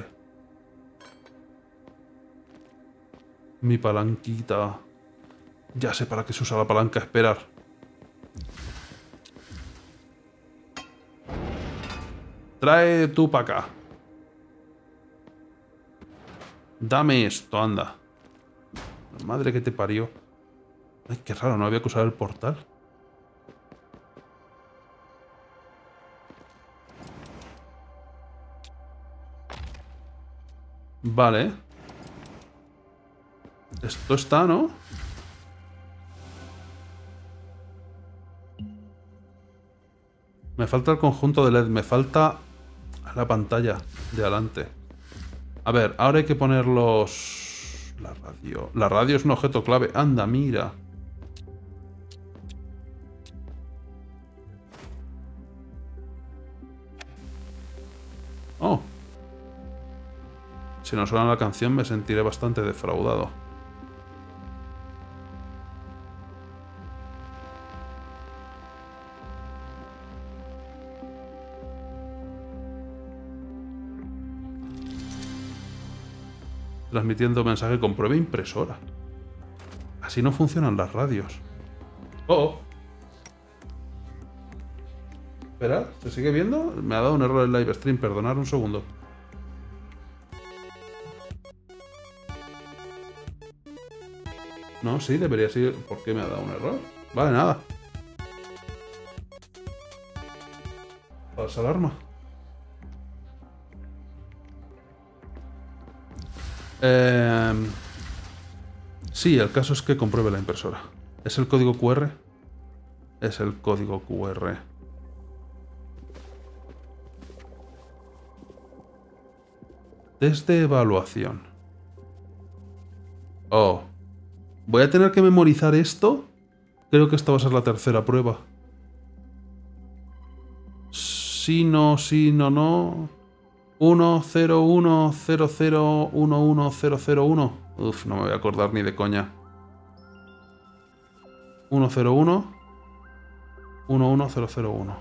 Mi palanquita. Ya sé para qué se usa la palanca, esperar. Trae tú para acá. Dame esto, anda. La madre que te parió. Ay, qué raro, no había que usar el portal. Vale. Esto está, ¿no? Me falta el conjunto de LED. Me falta la pantalla de adelante. A ver, ahora hay que poner los... La radio. La radio es un objeto clave. Anda, mira. Oh. Si no suena la canción me sentiré bastante defraudado. Transmitiendo mensaje con prueba impresora. Así no funcionan las radios. Oh. Espera, ¿se sigue viendo? Me ha dado un error el live stream, perdonad un segundo. No, sí, debería seguir. ¿Por qué me ha dado un error? Vale, nada. Falsa alarma. Sí, el caso es que compruebe la impresora. ¿Es el código QR? Es el código QR. Desde evaluación. Oh. ¿Voy a tener que memorizar esto? Creo que esta va a ser la tercera prueba. Sí, no, sí, no, no. 1, 0, 1, 0, 0, 1, 1, 0, 0, 1. Uf, no me voy a acordar ni de coña. 1, 0, 1. 1, 1, 0, 0, 1.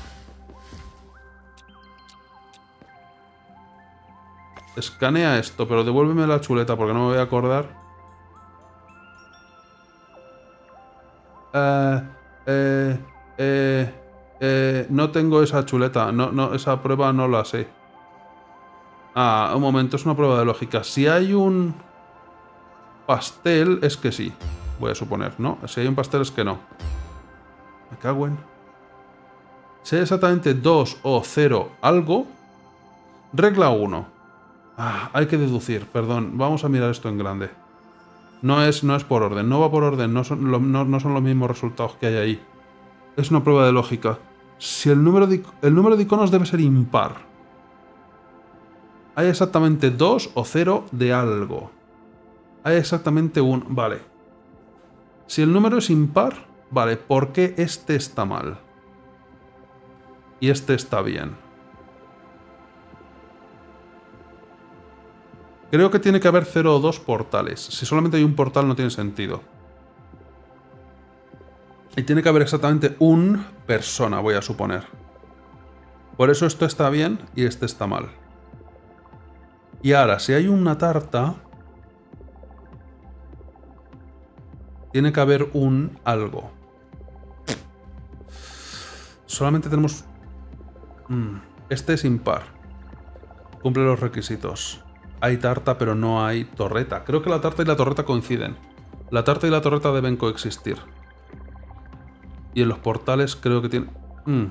Escanea esto, pero devuélveme la chuleta porque no me voy a acordar. No tengo esa chuleta. No, esa prueba no la sé. Ah, un momento, es una prueba de lógica. Si hay un pastel, es que sí. Voy a suponer, ¿no? Si hay un pastel, es que no. Me cago en... Si hay exactamente 2 o 0 algo... Regla 1. Ah, hay que deducir, perdón. Vamos a mirar esto en grande. No es por orden, no va por orden, no son los mismos resultados que hay ahí. Es una prueba de lógica. Si el número de iconos debe ser impar. Hay exactamente 2 o 0 de algo. Hay exactamente un... Vale. Si el número es impar, vale, ¿por qué este está mal? Y este está bien. Creo que tiene que haber 0 o 2 portales. Si solamente hay un portal no tiene sentido. Y tiene que haber exactamente un persona, voy a suponer. Por eso esto está bien y este está mal. Y ahora, si hay una tarta... Tiene que haber un algo. Solamente tenemos... Este es impar. Cumple los requisitos. Hay tarta, pero no hay torreta. Creo que la tarta y la torreta coinciden. La tarta y la torreta deben coexistir. Y en los portales creo que tiene...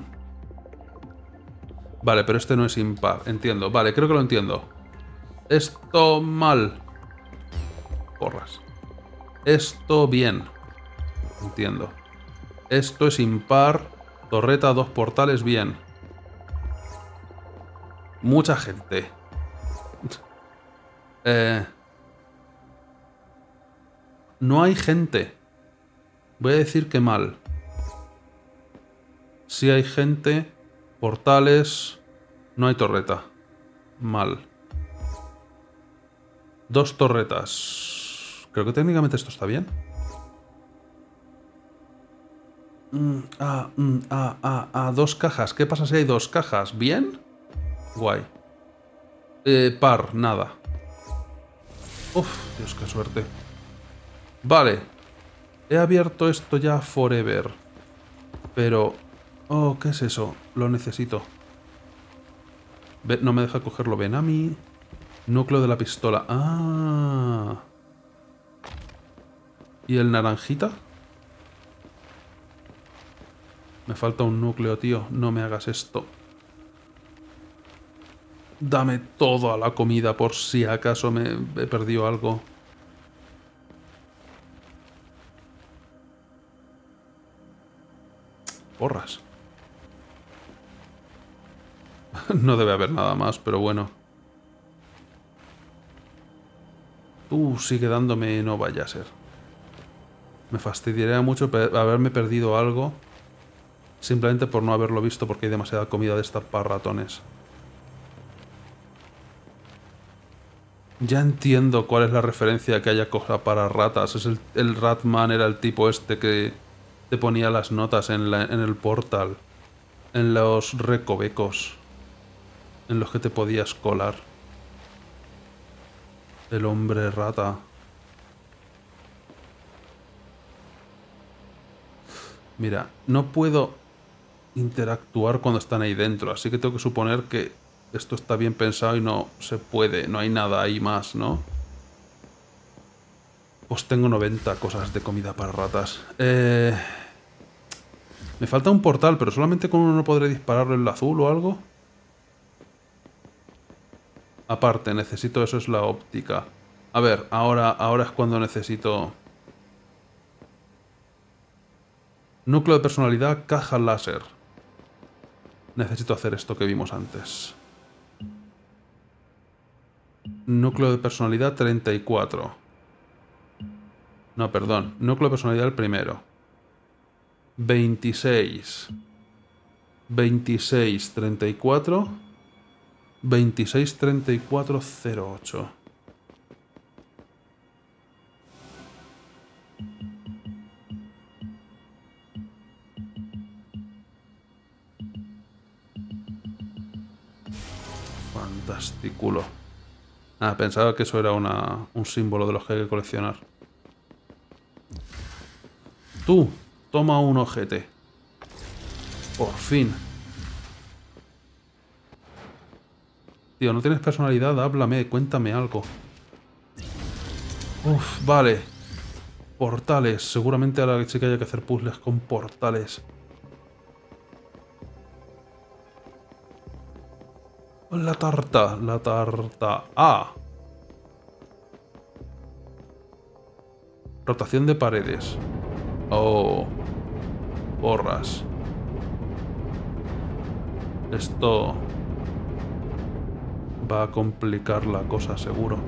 Vale, pero este no es impar. Entiendo. Vale, creo que lo entiendo. Esto mal. Porras. Esto bien. Entiendo. Esto es impar. Torreta, 2 portales, bien. Mucha gente. No hay gente. Voy a decir que mal. Si hay gente, portales, no hay torreta. Mal. 2 torretas. Creo que técnicamente esto está bien. Dos cajas. ¿Qué pasa si hay 2 cajas? ¿Bien? Guay. Par, nada. Uf, Dios, qué suerte. Vale. He abierto esto ya forever. Pero... Oh, ¿qué es eso? Lo necesito. No me deja cogerlo. Benami. Núcleo de la pistola. Ah. ¿Y el naranjita? Me falta un núcleo, tío. No me hagas esto. Dame toda la comida por si acaso me he perdido algo. Porras. No debe haber nada más, pero bueno. Sigue dándome, no vaya a ser. Me fastidiaría mucho haberme perdido algo. Simplemente por no haberlo visto porque hay demasiada comida de esta para ratones. Ya entiendo cuál es la referencia que haya cosa para ratas. Es el Ratman era el tipo este que te ponía las notas en el portal. En los recovecos. En los que te podías colar. El hombre rata. Mira, no puedo interactuar cuando están ahí dentro, así que tengo que suponer que esto está bien pensado y no se puede, no hay nada ahí más, ¿no? Pues tengo 90 cosas de comida para ratas. Me falta un portal, pero solamente con uno no podré dispararlo en el azul o algo. Aparte, necesito eso, es la óptica. A ver, ahora es cuando necesito... Núcleo de personalidad, caja láser. Necesito hacer esto que vimos antes. Núcleo de personalidad 34. No, perdón. Núcleo de personalidad el primero. 26. 26, 34. 26, 34, 08. Fantasticulo. Ah, pensaba que eso era un símbolo de los que hay que coleccionar. Tú, toma un ojete. Por fin. Tío, no tienes personalidad, háblame, cuéntame algo. Uf, vale. Portales, seguramente ahora sí que haya que hacer puzzles con portales. La tarta, la tarta. Ah. Rotación de paredes. Oh. Porras. Esto va a complicar la cosa, seguro.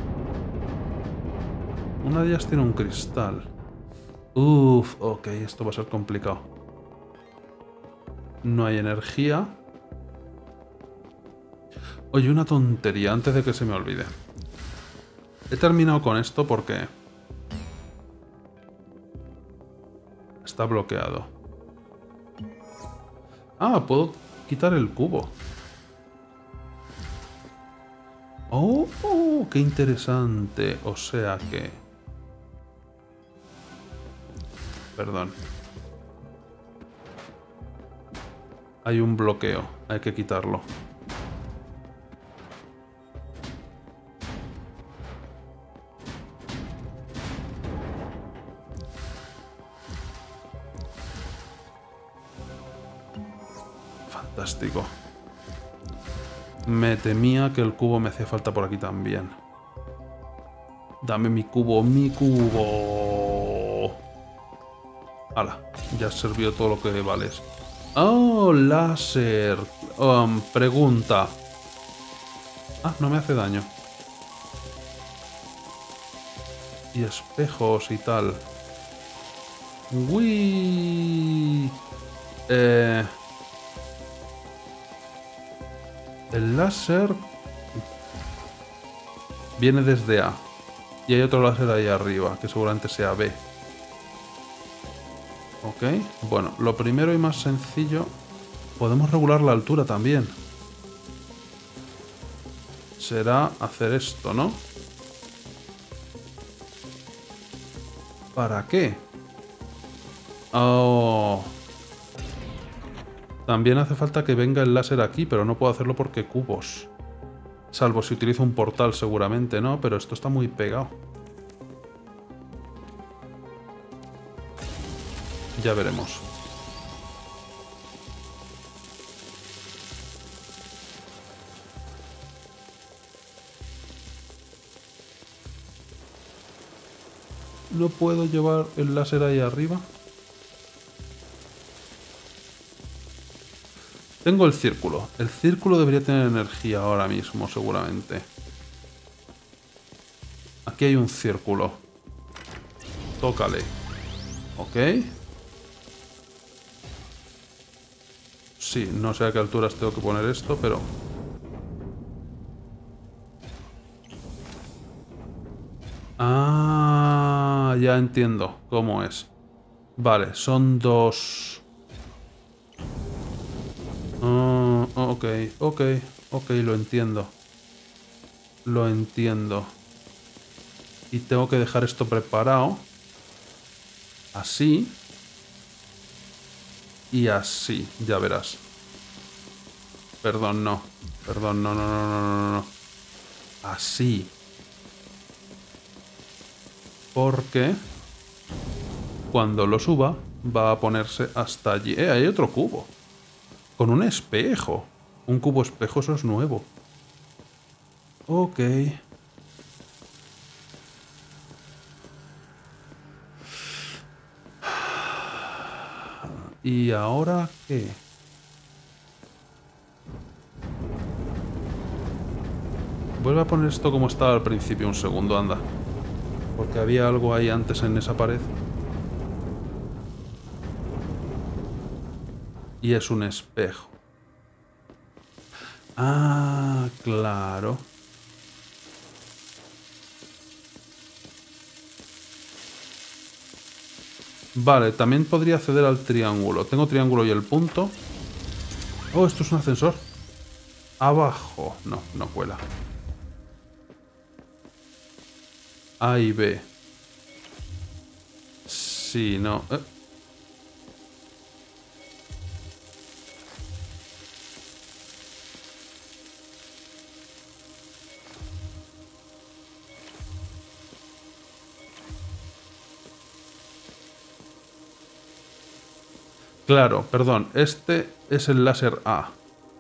Una de ellas tiene un cristal. Uf, ok, esto va a ser complicado. No hay energía. Oye, una tontería, antes de que se me olvide. He terminado con esto porque... está bloqueado. Ah, puedo quitar el cubo. Oh, qué interesante. O sea que... Perdón. Hay un bloqueo. Hay que quitarlo. Fantástico. Me temía que el cubo me hacía falta por aquí también. Dame mi cubo, mi cubo. Hala, ya sirvió todo lo que vales. Oh, láser. Pregunta. Ah, no me hace daño. Y espejos y tal. Uy. El láser viene desde A. Y hay otro láser ahí arriba, que seguramente sea B. Ok. Bueno, lo primero y más sencillo... Podemos regular la altura también. Será hacer esto, ¿no? ¿Para qué? Oh... También hace falta que venga el láser aquí, pero no puedo hacerlo porque cubos. Salvo si utilizo un portal seguramente, ¿no? Pero esto está muy pegado. Ya veremos. ¿No puedo llevar el láser ahí arriba? Tengo el círculo. El círculo debería tener energía ahora mismo, seguramente. Aquí hay un círculo. Tócale. Ok. Sí, no sé a qué alturas tengo que poner esto, pero... Ah, ya entiendo cómo es. Vale, son dos... ok, lo entiendo. Lo entiendo. Y tengo que dejar esto preparado. Así. Y así, ya verás. Perdón, no. Perdón, no. Así. Porque cuando lo suba va a ponerse hasta allí. Hay otro cubo. Con un espejo. Un cubo espejo, eso es nuevo. Ok. ¿Y ahora qué? Vuelve a poner esto como estaba al principio, un segundo, anda. Porque había algo ahí antes en esa pared. Y es un espejo. Ah, claro. Vale, también podría acceder al triángulo. Tengo triángulo y el punto. Oh, esto es un ascensor. Abajo. No, no cuela. A y B. Sí, no. Claro, perdón. Este es el láser A.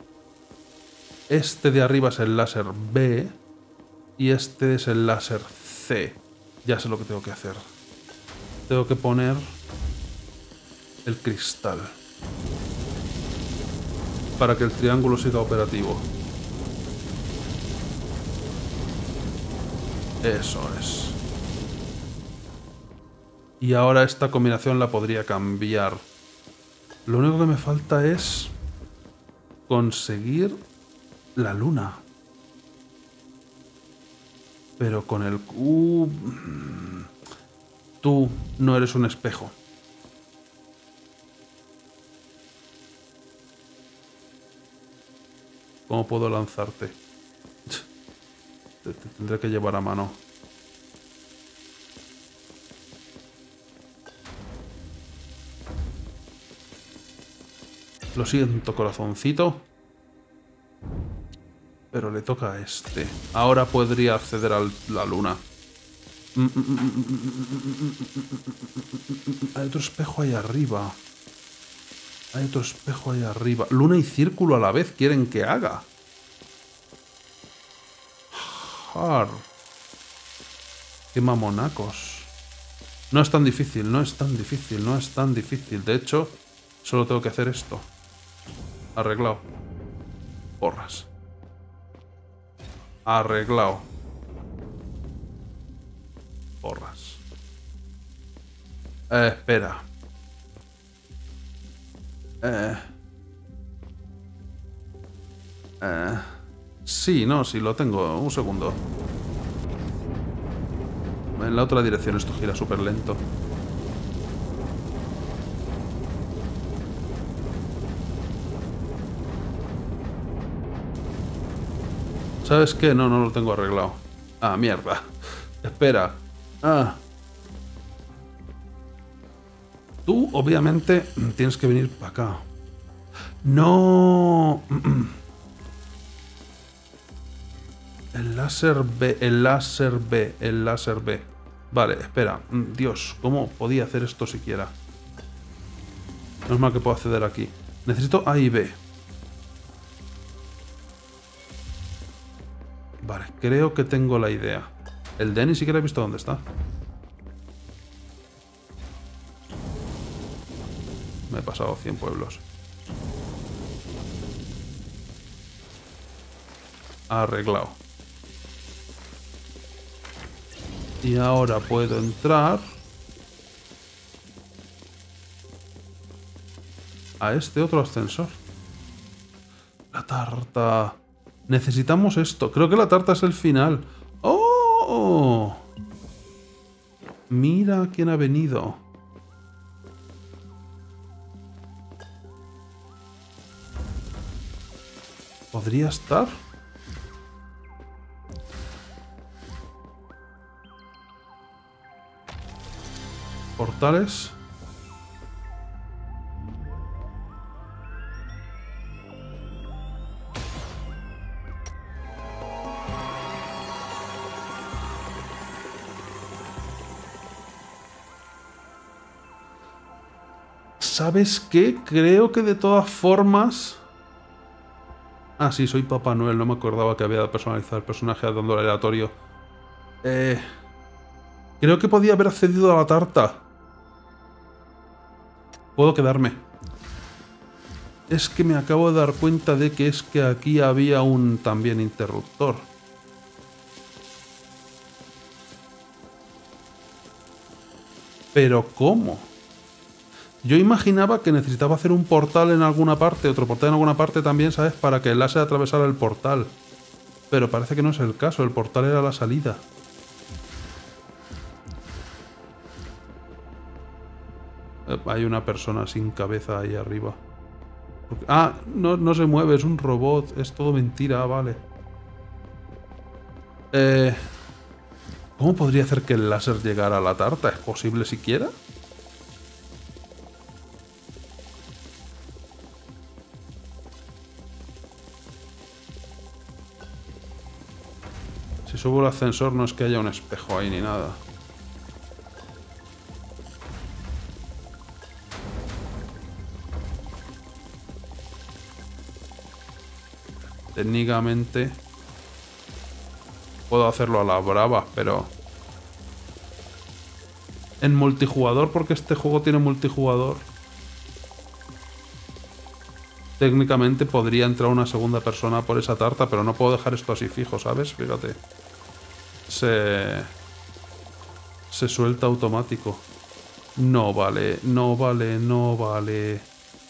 Este de arriba es el láser B. Y este es el láser C. Ya sé lo que tengo que hacer. Tengo que poner el cristal. Para que el triángulo siga operativo. Eso es. Y ahora esta combinación la podría cambiar. Lo único que me falta es conseguir la luna. Pero con el... tú no eres un espejo. ¿Cómo puedo lanzarte? Te tendré que llevar a mano. Lo siento, corazoncito. Pero le toca a este. Ahora podría acceder a la luna. Hay otro espejo ahí arriba. Hay otro espejo ahí arriba. Luna y círculo a la vez quieren que haga. Jar. Qué mamonacos. No es tan difícil, no es tan difícil, no es tan difícil. De hecho, solo tengo que hacer esto. Arreglado. Porras. Arreglado. Porras. Espera. Sí, no, sí, lo tengo. Un segundo. En la otra dirección esto gira súper lento. ¿Sabes qué? No, no lo tengo arreglado. Ah, mierda. Espera. Ah. Tú, obviamente, tienes que venir para acá. ¡No! El láser B, el láser B, el láser B. Vale, espera. Dios, ¿cómo podía hacer esto siquiera? No es mal que puedo acceder aquí. Necesito A y B. Vale, creo que tengo la idea. El D ni siquiera he visto dónde está. Me he pasado 100 pueblos. Arreglado. Y ahora puedo entrar a este otro ascensor. La tarta. Necesitamos esto. Creo que la tarta es el final. ¡Oh! Mira quién ha venido. ¿Podría estar? Portales. ¿Sabes qué? Creo que de todas formas... Ah, sí, soy Papá Noel. No me acordaba que había personalizado el personaje dándole aleatorio. Creo que podía haber accedido a la tarta. Puedo quedarme. Es que me acabo de dar cuenta de que es que aquí había un también interruptor. ¿Pero cómo? Yo imaginaba que necesitaba hacer un portal en alguna parte, otro portal en alguna parte también, ¿sabes? Para que el láser atravesara el portal. Pero parece que no es el caso, el portal era la salida. Hay una persona sin cabeza ahí arriba. Ah, no, no se mueve, es un robot, es todo mentira, vale. ¿Cómo podría hacer que el láser llegara a la tarta? ¿Es posible siquiera? Si subo el ascensor no es que haya un espejo ahí ni nada. Técnicamente puedo hacerlo a la brava, pero... En multijugador, porque este juego tiene multijugador, técnicamente podría entrar una segunda persona por esa tarta, pero no puedo dejar esto así fijo, ¿sabes? Fíjate. Se suelta automático. No vale, no vale, no vale.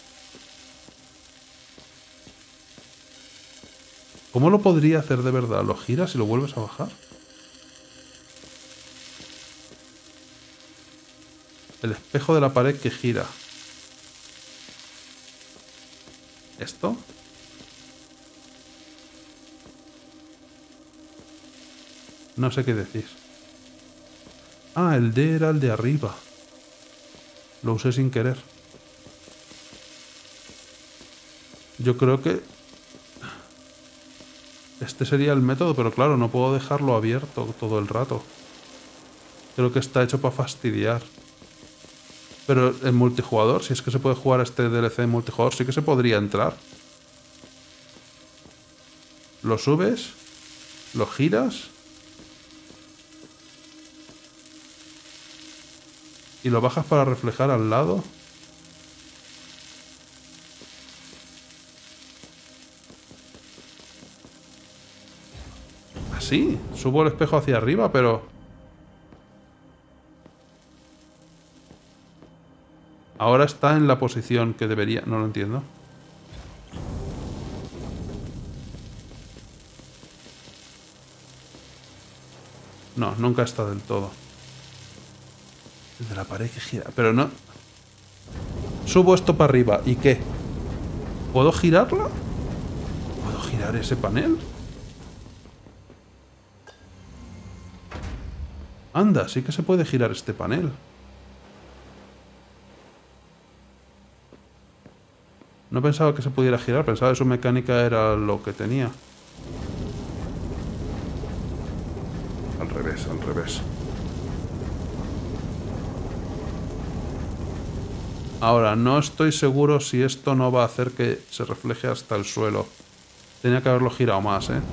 ¿Cómo lo podría hacer de verdad? ¿Lo giras y lo vuelves a bajar? El espejo de la pared que gira. ¿Esto? No sé qué decís. Ah, el D era el de arriba. Lo usé sin querer. Yo creo que... Este sería el método, pero claro, no puedo dejarlo abierto todo el rato. Creo que está hecho para fastidiar. Pero en multijugador, si es que se puede jugar este DLC en multijugador, sí que se podría entrar. Lo subes, lo giras y lo bajas para reflejar al lado. Así, subo el espejo hacia arriba, pero... ahora está en la posición que debería... no lo entiendo. No, nunca está del todo. El de la pared que gira... pero no... subo esto para arriba, ¿y qué? ¿Puedo girarla? ¿Puedo girar ese panel? Anda, sí que se puede girar este panel. No pensaba que se pudiera girar, pensaba que su mecánica era lo que tenía. Al revés, al revés. Ahora, no estoy seguro si esto no va a hacer que se refleje hasta el suelo. Tenía que haberlo girado más, ¿eh?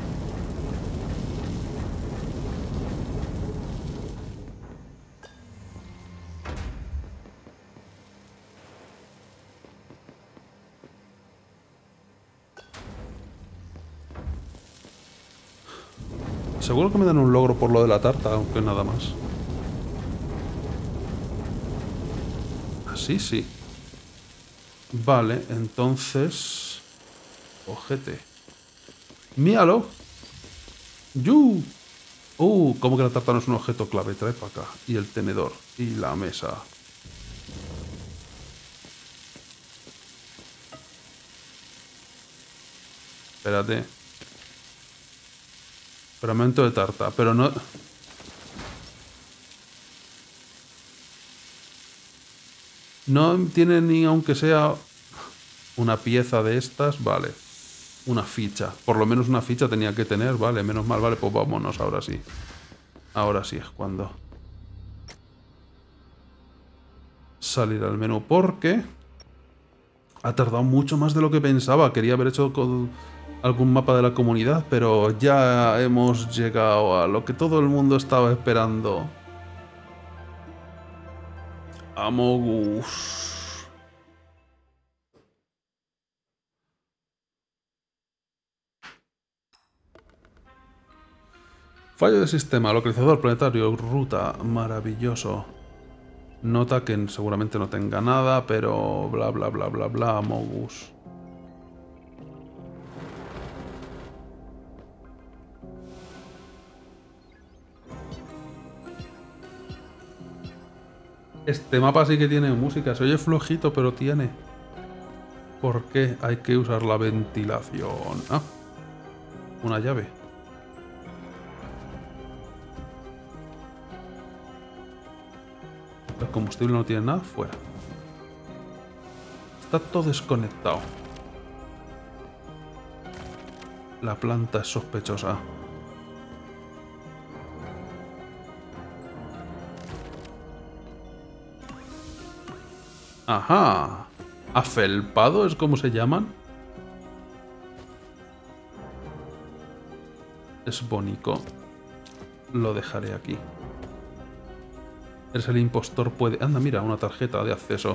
Seguro que me dan un logro por lo de la tarta, aunque nada más. Así sí. Vale, entonces... ojete. ¡Míralo! ¡Yu! ¿Cómo que la tarta no es un objeto clave? Trae para acá. Y el tenedor. Y la mesa. Espérate. Fragmento de tarta, pero no... no tiene ni aunque sea una pieza de estas, vale. Una ficha. Por lo menos una ficha tenía que tener, vale. Menos mal, vale, pues vámonos, ahora sí. Ahora sí es cuando... salir al menú, porque... ha tardado mucho más de lo que pensaba. Quería haber hecho con algún mapa de la comunidad, pero ya hemos llegado a lo que todo el mundo estaba esperando. Amogus. Fallo de sistema, localizador planetario, ruta, maravilloso. Nota que seguramente no tenga nada, pero bla bla bla bla bla, Amogus. Este mapa sí que tiene música, se oye flojito, pero tiene. ¿Por qué? Hay que usar la ventilación. Ah, una llave. El combustible no tiene nada, fuera. Está todo desconectado. La planta es sospechosa. Ajá. ¿Afelpado es como se llaman? Es bonito. Lo dejaré aquí. Eres el impostor, puede... anda, mira, una tarjeta de acceso.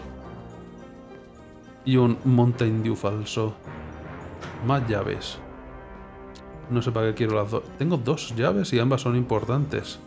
Y un Mountain Dew falso. Más llaves. No sé para qué quiero las dos. Tengo dos llaves y ambas son importantes.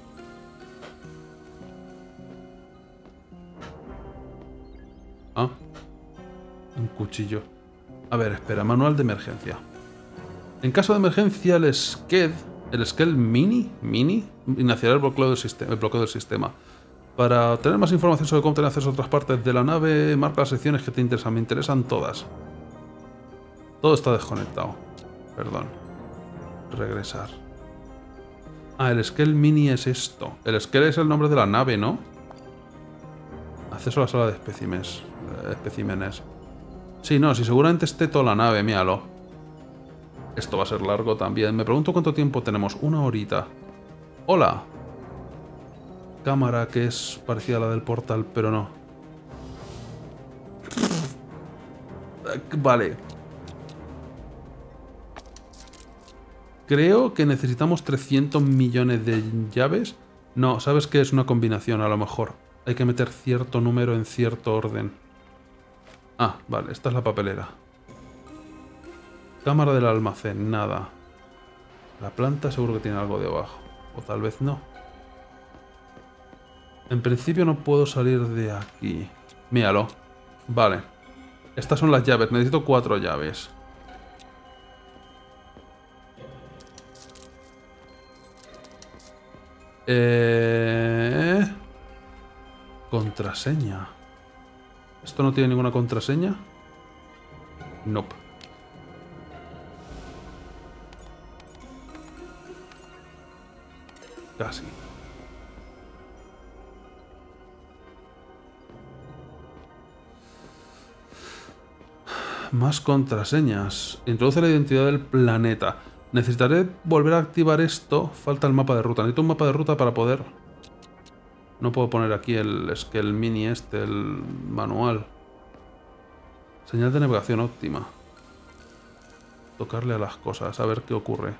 Ah. Un cuchillo. A ver, espera. Manual de emergencia. En caso de emergencia, el Skell Mini, iniciará el bloqueo del sistema. Para tener más información sobre cómo tener acceso a otras partes de la nave, marca las secciones que te interesan. Me interesan todas. Todo está desconectado. Perdón. Regresar. Ah, el Skell Mini es esto. El Skell es el nombre de la nave, ¿no? Acceso a la sala de especímenes. Sí, no, si seguramente esté toda la nave, míralo. Esto va a ser largo también. Me pregunto cuánto tiempo tenemos. 1 horita. ¡Hola! Cámara que es parecida a la del portal, pero no. Vale. Creo que necesitamos 300 millones de llaves. No, ¿sabes qué? Es una combinación a lo mejor. Hay que meter cierto número en cierto orden. Ah, vale, esta es la papelera. Cámara del almacén, nada. La planta seguro que tiene algo debajo. O tal vez no. En principio no puedo salir de aquí. Míralo. Vale. Estas son las llaves. Necesito 4 llaves. Contraseña. ¿Esto no tiene ninguna contraseña? Nope. Casi. Más contraseñas. Introduce la identidad del planeta. Necesitaré volver a activar esto. Falta el mapa de ruta. Necesito un mapa de ruta para poder... No puedo poner aquí el mini este, el manual. Señal de navegación óptima. Tocarle a las cosas, a ver qué ocurre.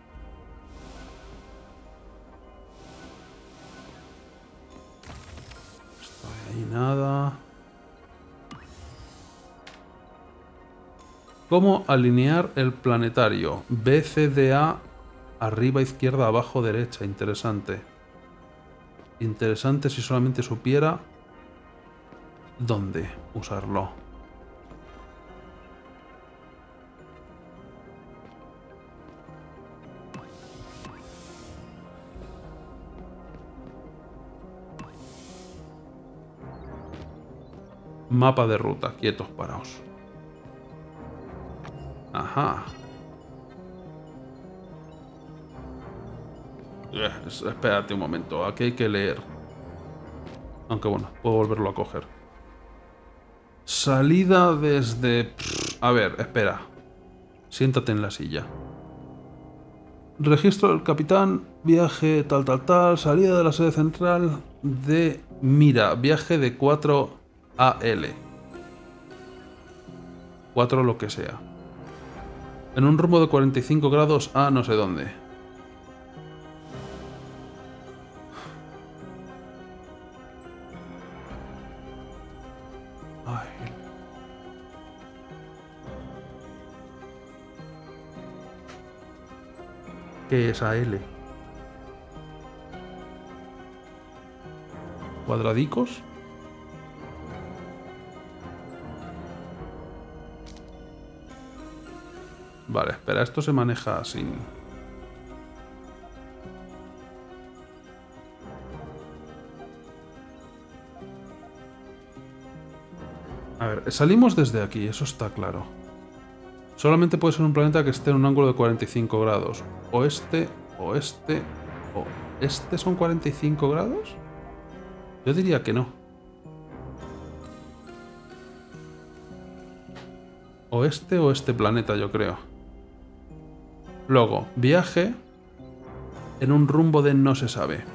Estoy ahí, nada. ¿Cómo alinear el planetario? BCDA, arriba, izquierda, abajo, derecha. Interesante. Interesante si solamente supiera dónde usarlo. Mapa de ruta, quietos, paraos. Ajá. Espérate un momento, aquí hay que leer. Aunque bueno, puedo volverlo a coger. Salida desde... A ver, espera. Siéntate en la silla. Registro del capitán, viaje tal, salida de la sede central de Mira, viaje de 4AL. 4 lo que sea. En un rumbo de 45 grados a no sé dónde. Ay. ¿Qué es AL? ¿Cuadradicos? Vale, espera, esto se maneja sin... A ver, salimos desde aquí, eso está claro. Solamente puede ser un planeta que esté en un ángulo de 45 grados. Oeste, oeste, o... ¿Este son 45 grados? Yo diría que no. Oeste o este planeta, yo creo. Luego, viaje en un rumbo de no se sabe.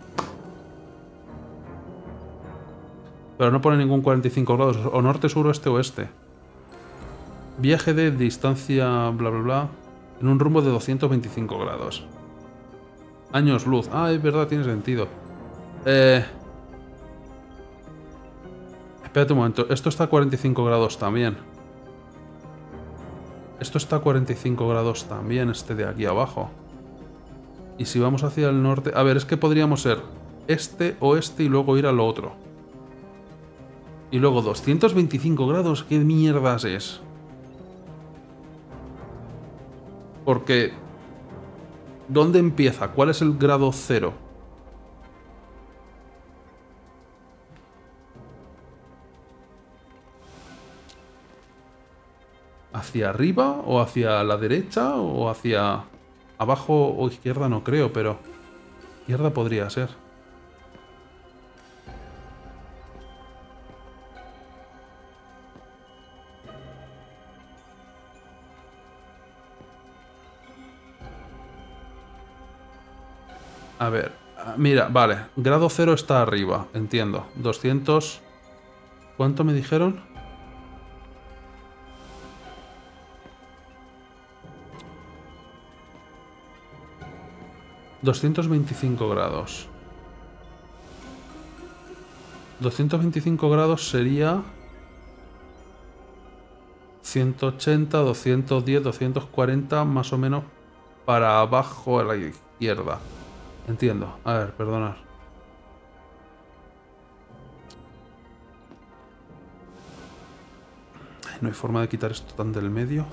Pero no pone ningún 45 grados. O norte, sur, oeste, oeste. Viaje de distancia, bla, bla, bla. En un rumbo de 225 grados. Años luz. Ah, es verdad, tiene sentido. Espérate un momento. Esto está a 45 grados también. Esto está a 45 grados también, este de aquí abajo. Y si vamos hacia el norte... A ver, es que podríamos ser este, oeste y luego ir a lo otro. Y luego 225 grados, ¿qué mierdas es? Porque... ¿dónde empieza? ¿Cuál es el grado cero? ¿Hacia arriba o hacia la derecha o hacia abajo o izquierda? No creo, pero izquierda podría ser. A ver, mira, vale, grado 0 está arriba, entiendo. 200... ¿Cuánto me dijeron? 225 grados. 225 grados sería 180, 210, 240 más o menos para abajo a la izquierda. Entiendo. A ver, perdonad. No hay forma de quitar esto tan del medio.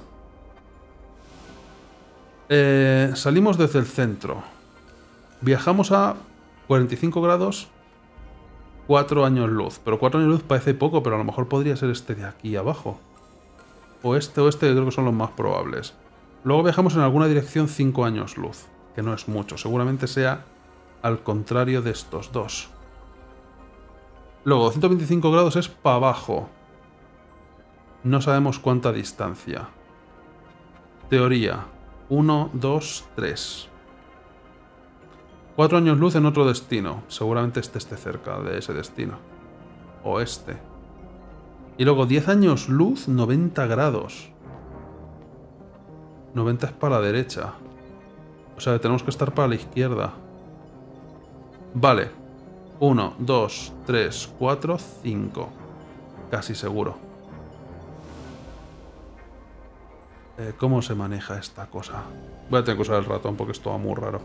Salimos desde el centro. Viajamos a 45 grados, 4 años luz. Pero 4 años luz parece poco, pero a lo mejor podría ser este de aquí abajo. O este creo que son los más probables. Luego viajamos en alguna dirección 5 años luz, que no es mucho. Seguramente sea al contrario de estos dos. Luego 225 grados es para abajo. No sabemos cuánta distancia. Teoría. 1, 2, 3. 4 años luz en otro destino. Seguramente este esté cerca de ese destino. O este. Y luego 10 años luz, 90 grados. 90 es para la derecha. O sea, que tenemos que estar para la izquierda. Vale. 1, 2, 3, 4, 5. Casi seguro. ¿Cómo se maneja esta cosa? Voy a tener que usar el ratón porque esto va muy raro.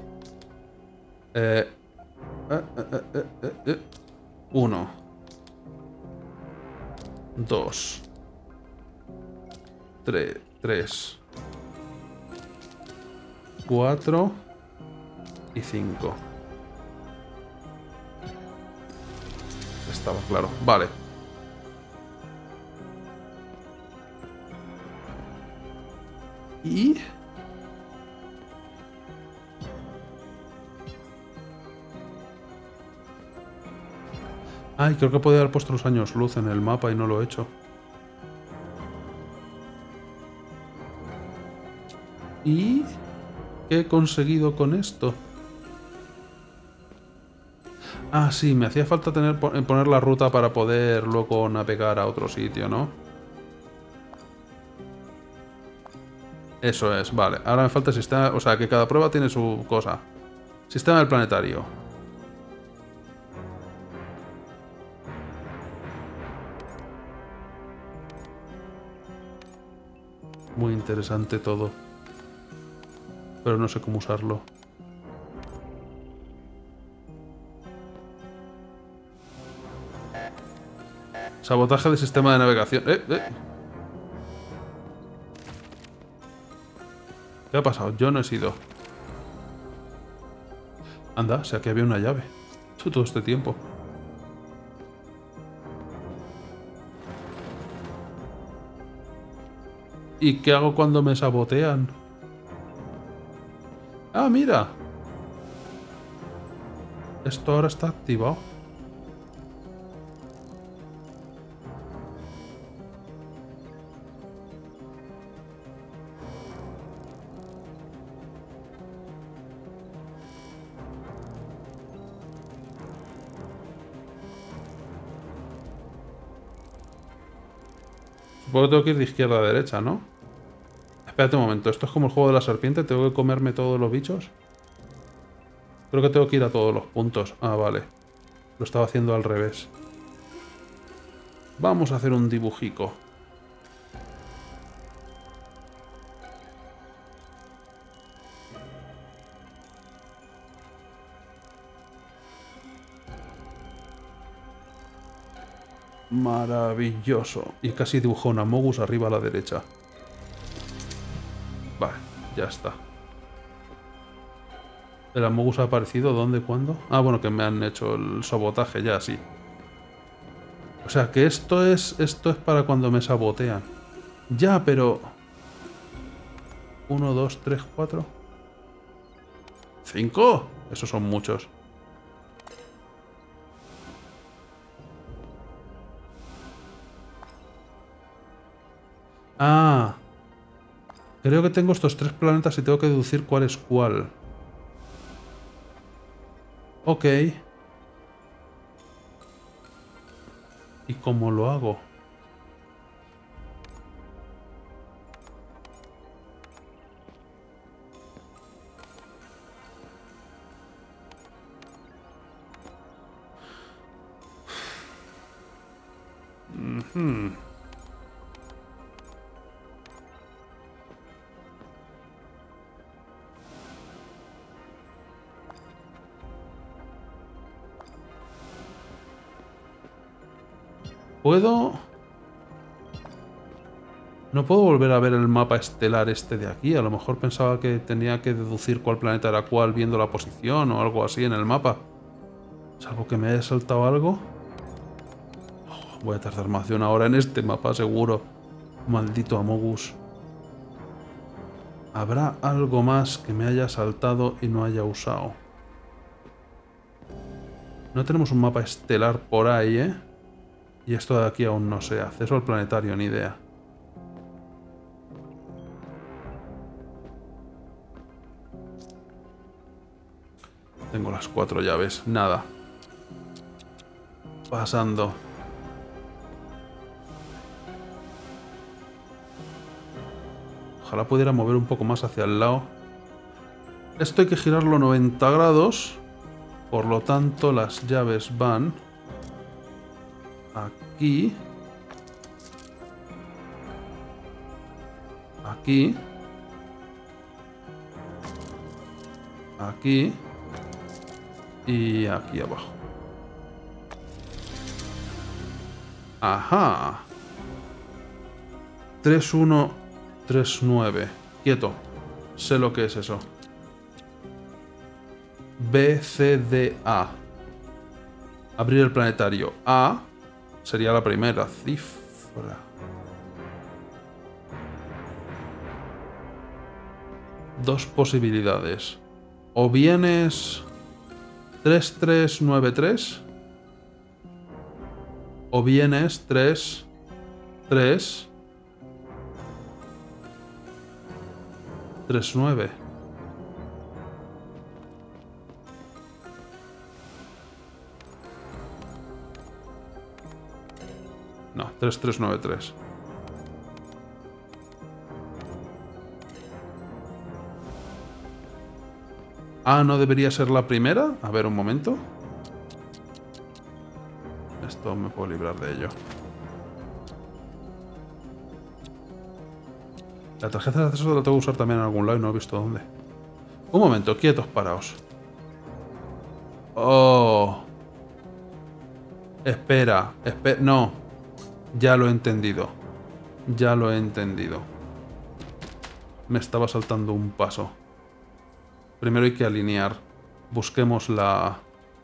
1, 2, 3, 4 y 5. Estaba claro. Vale. Y... ay, creo que podía haber puesto los años luz en el mapa y no lo he hecho. ¿Y qué he conseguido con esto? Ah, sí, me hacía falta poner la ruta para poder luego navegar a otro sitio, ¿no? Eso es, vale. Ahora me falta el sistema... o sea, que cada prueba tiene su cosa. Sistema del planetario. Muy interesante todo. Pero no sé cómo usarlo. Sabotaje del sistema de navegación. ¿Qué ha pasado? Yo no he sido. Anda, o sea que había una llave. Todo este tiempo. ¿Y qué hago cuando me sabotean? ¡Ah, mira! Esto ahora está activado. Supongo que tengo que ir de izquierda a derecha, ¿no? Espérate un momento, ¿esto es como el juego de la serpiente? ¿Tengo que comerme todos los bichos? Creo que tengo que ir a todos los puntos. Ah, vale. Lo estaba haciendo al revés. Vamos a hacer un dibujico. Maravilloso. Y casi dibujó una Mogus arriba a la derecha. Vale, ya está. ¿El Amogus ha aparecido? ¿Dónde? ¿Cuándo? Ah, bueno, que me han hecho el sabotaje ya, sí. O sea, que esto es para cuando me sabotean. Ya, pero... 1, 2, 3, 4... ¿5? Esos son muchos. Ah... creo que tengo estos 3 planetas y tengo que deducir cuál es cuál. Ok. ¿Y cómo lo hago? Hmm. ¿Puedo...? No puedo volver a ver el mapa estelar este de aquí. A lo mejor pensaba que tenía que deducir cuál planeta era cuál viendo la posición o algo así en el mapa. Salvo que me haya saltado algo. Oh, voy a tardar más de una hora en este mapa, seguro. Maldito Amogus. ¿Habrá algo más que me haya saltado y no haya usado? No tenemos un mapa estelar por ahí, ¿eh? Y esto de aquí aún no sé. Acceso al planetario, ni idea. Tengo las 4 llaves. Nada. Pasando. Ojalá pudiera mover un poco más hacia el lado. Esto hay que girarlo 90 grados. Por lo tanto, las llaves van... aquí. Aquí. Aquí. Y aquí abajo. Ajá. 3139. Quieto. Sé lo que es eso. B, C, D, A. Abrir el planetario. A sería la primera cifra. Dos posibilidades. O vienes 3393 o vienes 3339. No, 3393. Ah, ¿no debería ser la primera? A ver, un momento. Esto me puedo librar de ello. La tarjeta de acceso la tengo que usar también en algún lado y no he visto dónde. Un momento, quietos, paraos. Oh. Espera, no. Ya lo he entendido. Ya lo he entendido. Me estaba saltando un paso. Primero hay que alinear. Busquemos la...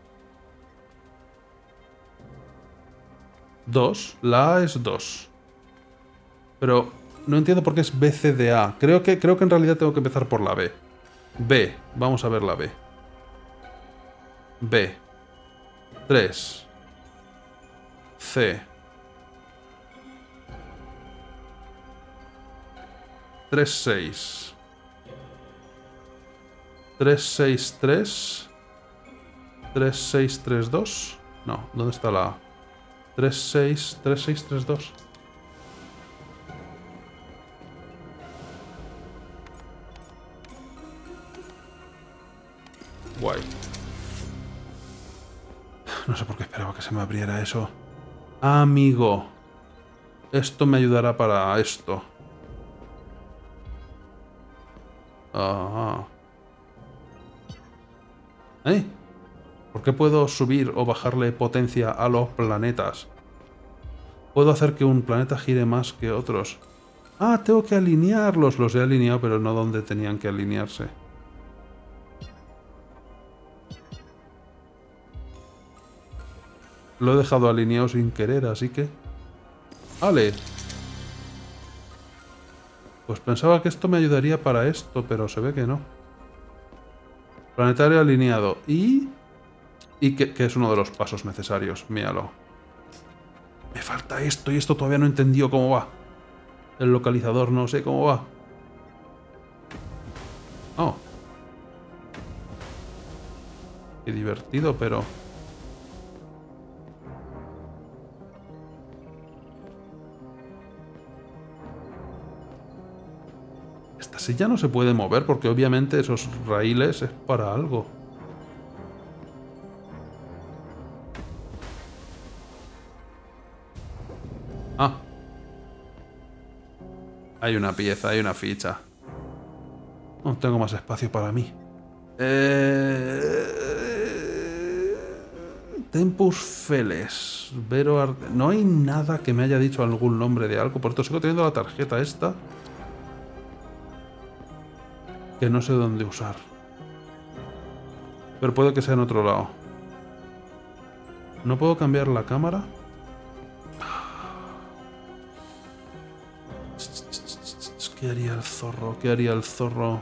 2. La A es 2. Pero no entiendo por qué es BCDA. Creo que en realidad tengo que empezar por la B. B. Vamos a ver la B. B. 3. C. 3-6. 3-6-3. 3-6-3-2. No, ¿dónde está la A? 3-6. 3-6-3-2. Guay. No sé por qué esperaba que se me abriera eso. Amigo. Esto me ayudará para esto. Ajá. ¿Eh? ¿Por qué puedo subir o bajarle potencia a los planetas? Puedo hacer que un planeta gire más que otros. Ah, tengo que alinearlos. Los he alineado, pero no donde tenían que alinearse. Lo he dejado alineado sin querer, así que... ¡Ale! Pues pensaba que esto me ayudaría para esto, pero se ve que no. Planetario alineado. Y que es uno de los pasos necesarios. Míralo. Me falta esto y esto todavía no he entendido cómo va. El localizador no sé cómo va. Oh. Qué divertido, pero... Esta silla no se puede mover porque obviamente esos raíles es para algo. Ah. Hay una pieza, hay una ficha. No tengo más espacio para mí. Tempus Feles. No hay nada que me haya dicho algún nombre de algo. Por esto sigo teniendo la tarjeta esta. Que no sé dónde usar. Pero puede que sea en otro lado. ¿No puedo cambiar la cámara? ¿Qué haría el zorro? ¿Qué haría el zorro?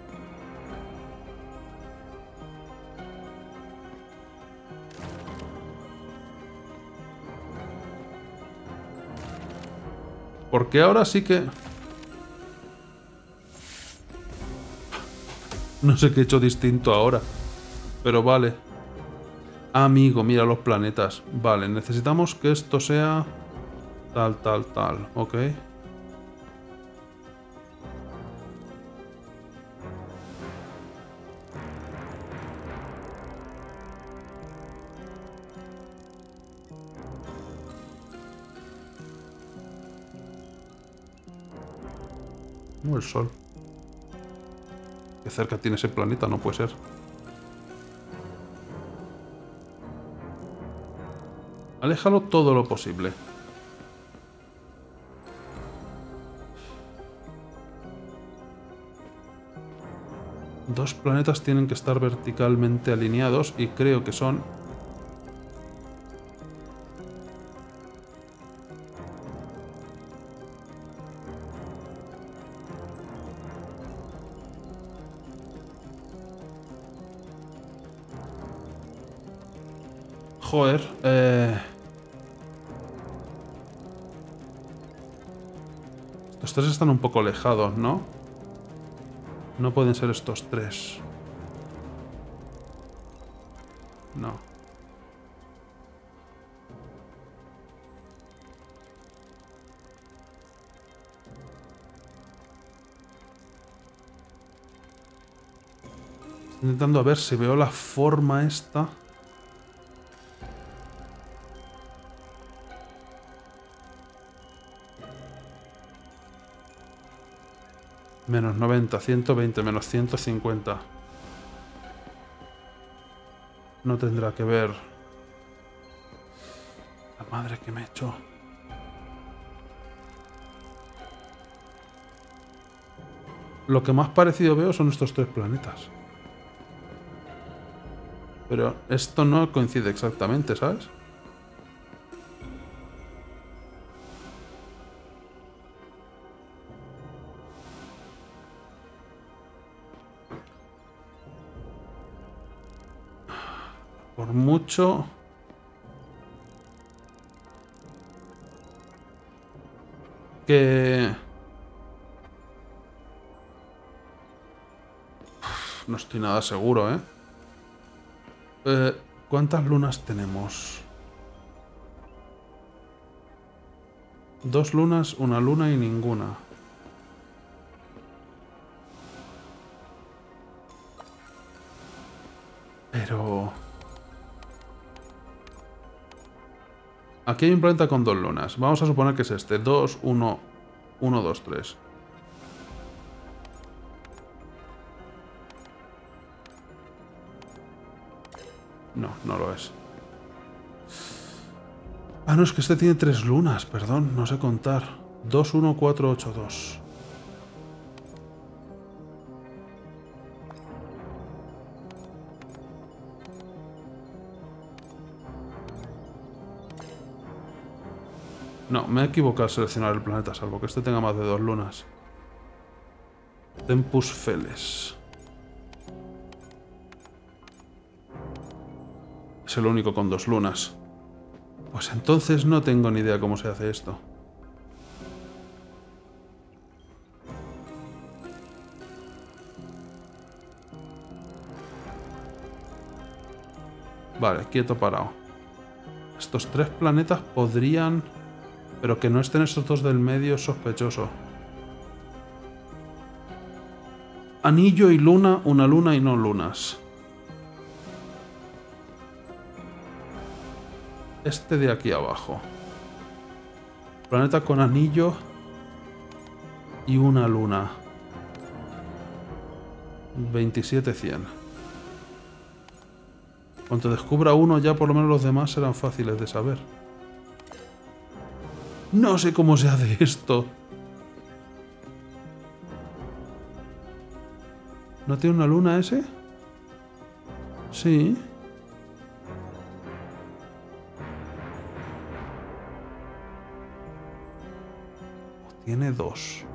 Porque ahora sí que... No sé qué he hecho distinto ahora. Pero vale. Amigo, mira los planetas. Vale, necesitamos que esto sea... Tal, tal, tal. Ok. No, el Sol. Qué cerca tiene ese planeta, no puede ser. Aléjalo todo lo posible. Dos planetas tienen que estar verticalmente alineados y creo que son... Joder, Estos tres están un poco alejados, ¿no? No pueden ser estos tres. No. Estoy intentando a ver si veo la forma esta. Menos 90, 120, menos 150. No tendrá que ver. La madre que me he hecho. Lo que más parecido veo son estos tres planetas. Pero esto no coincide exactamente, ¿sabes? Por mucho... que... No estoy nada seguro, ¿eh? ¿Cuántas lunas tenemos? 2 lunas, 1 luna y ninguna. Pero... Aquí hay un planeta con 2 lunas. Vamos a suponer que es este. 2, 1, 1, 2, 3. No, no lo es. Ah, no, es que este tiene 3 lunas, perdón, no sé contar. 2, 1, 4, 8, 2. No, me he equivocado al seleccionar el planeta, salvo que este tenga más de 2 lunas. Tempus Feles. Es el único con 2 lunas. Pues entonces no tengo ni idea cómo se hace esto. Vale, quieto parado. Estos 3 planetas podrían... Pero que no estén estos 2 del medio es sospechoso. Anillo y luna, una luna y no lunas. Este de aquí abajo. Planeta con anillo y una luna. 27-100. Cuando descubra uno, ya por lo menos los demás serán fáciles de saber. No sé cómo se hace esto. ¿No tiene una luna ese? Sí. Tiene dos.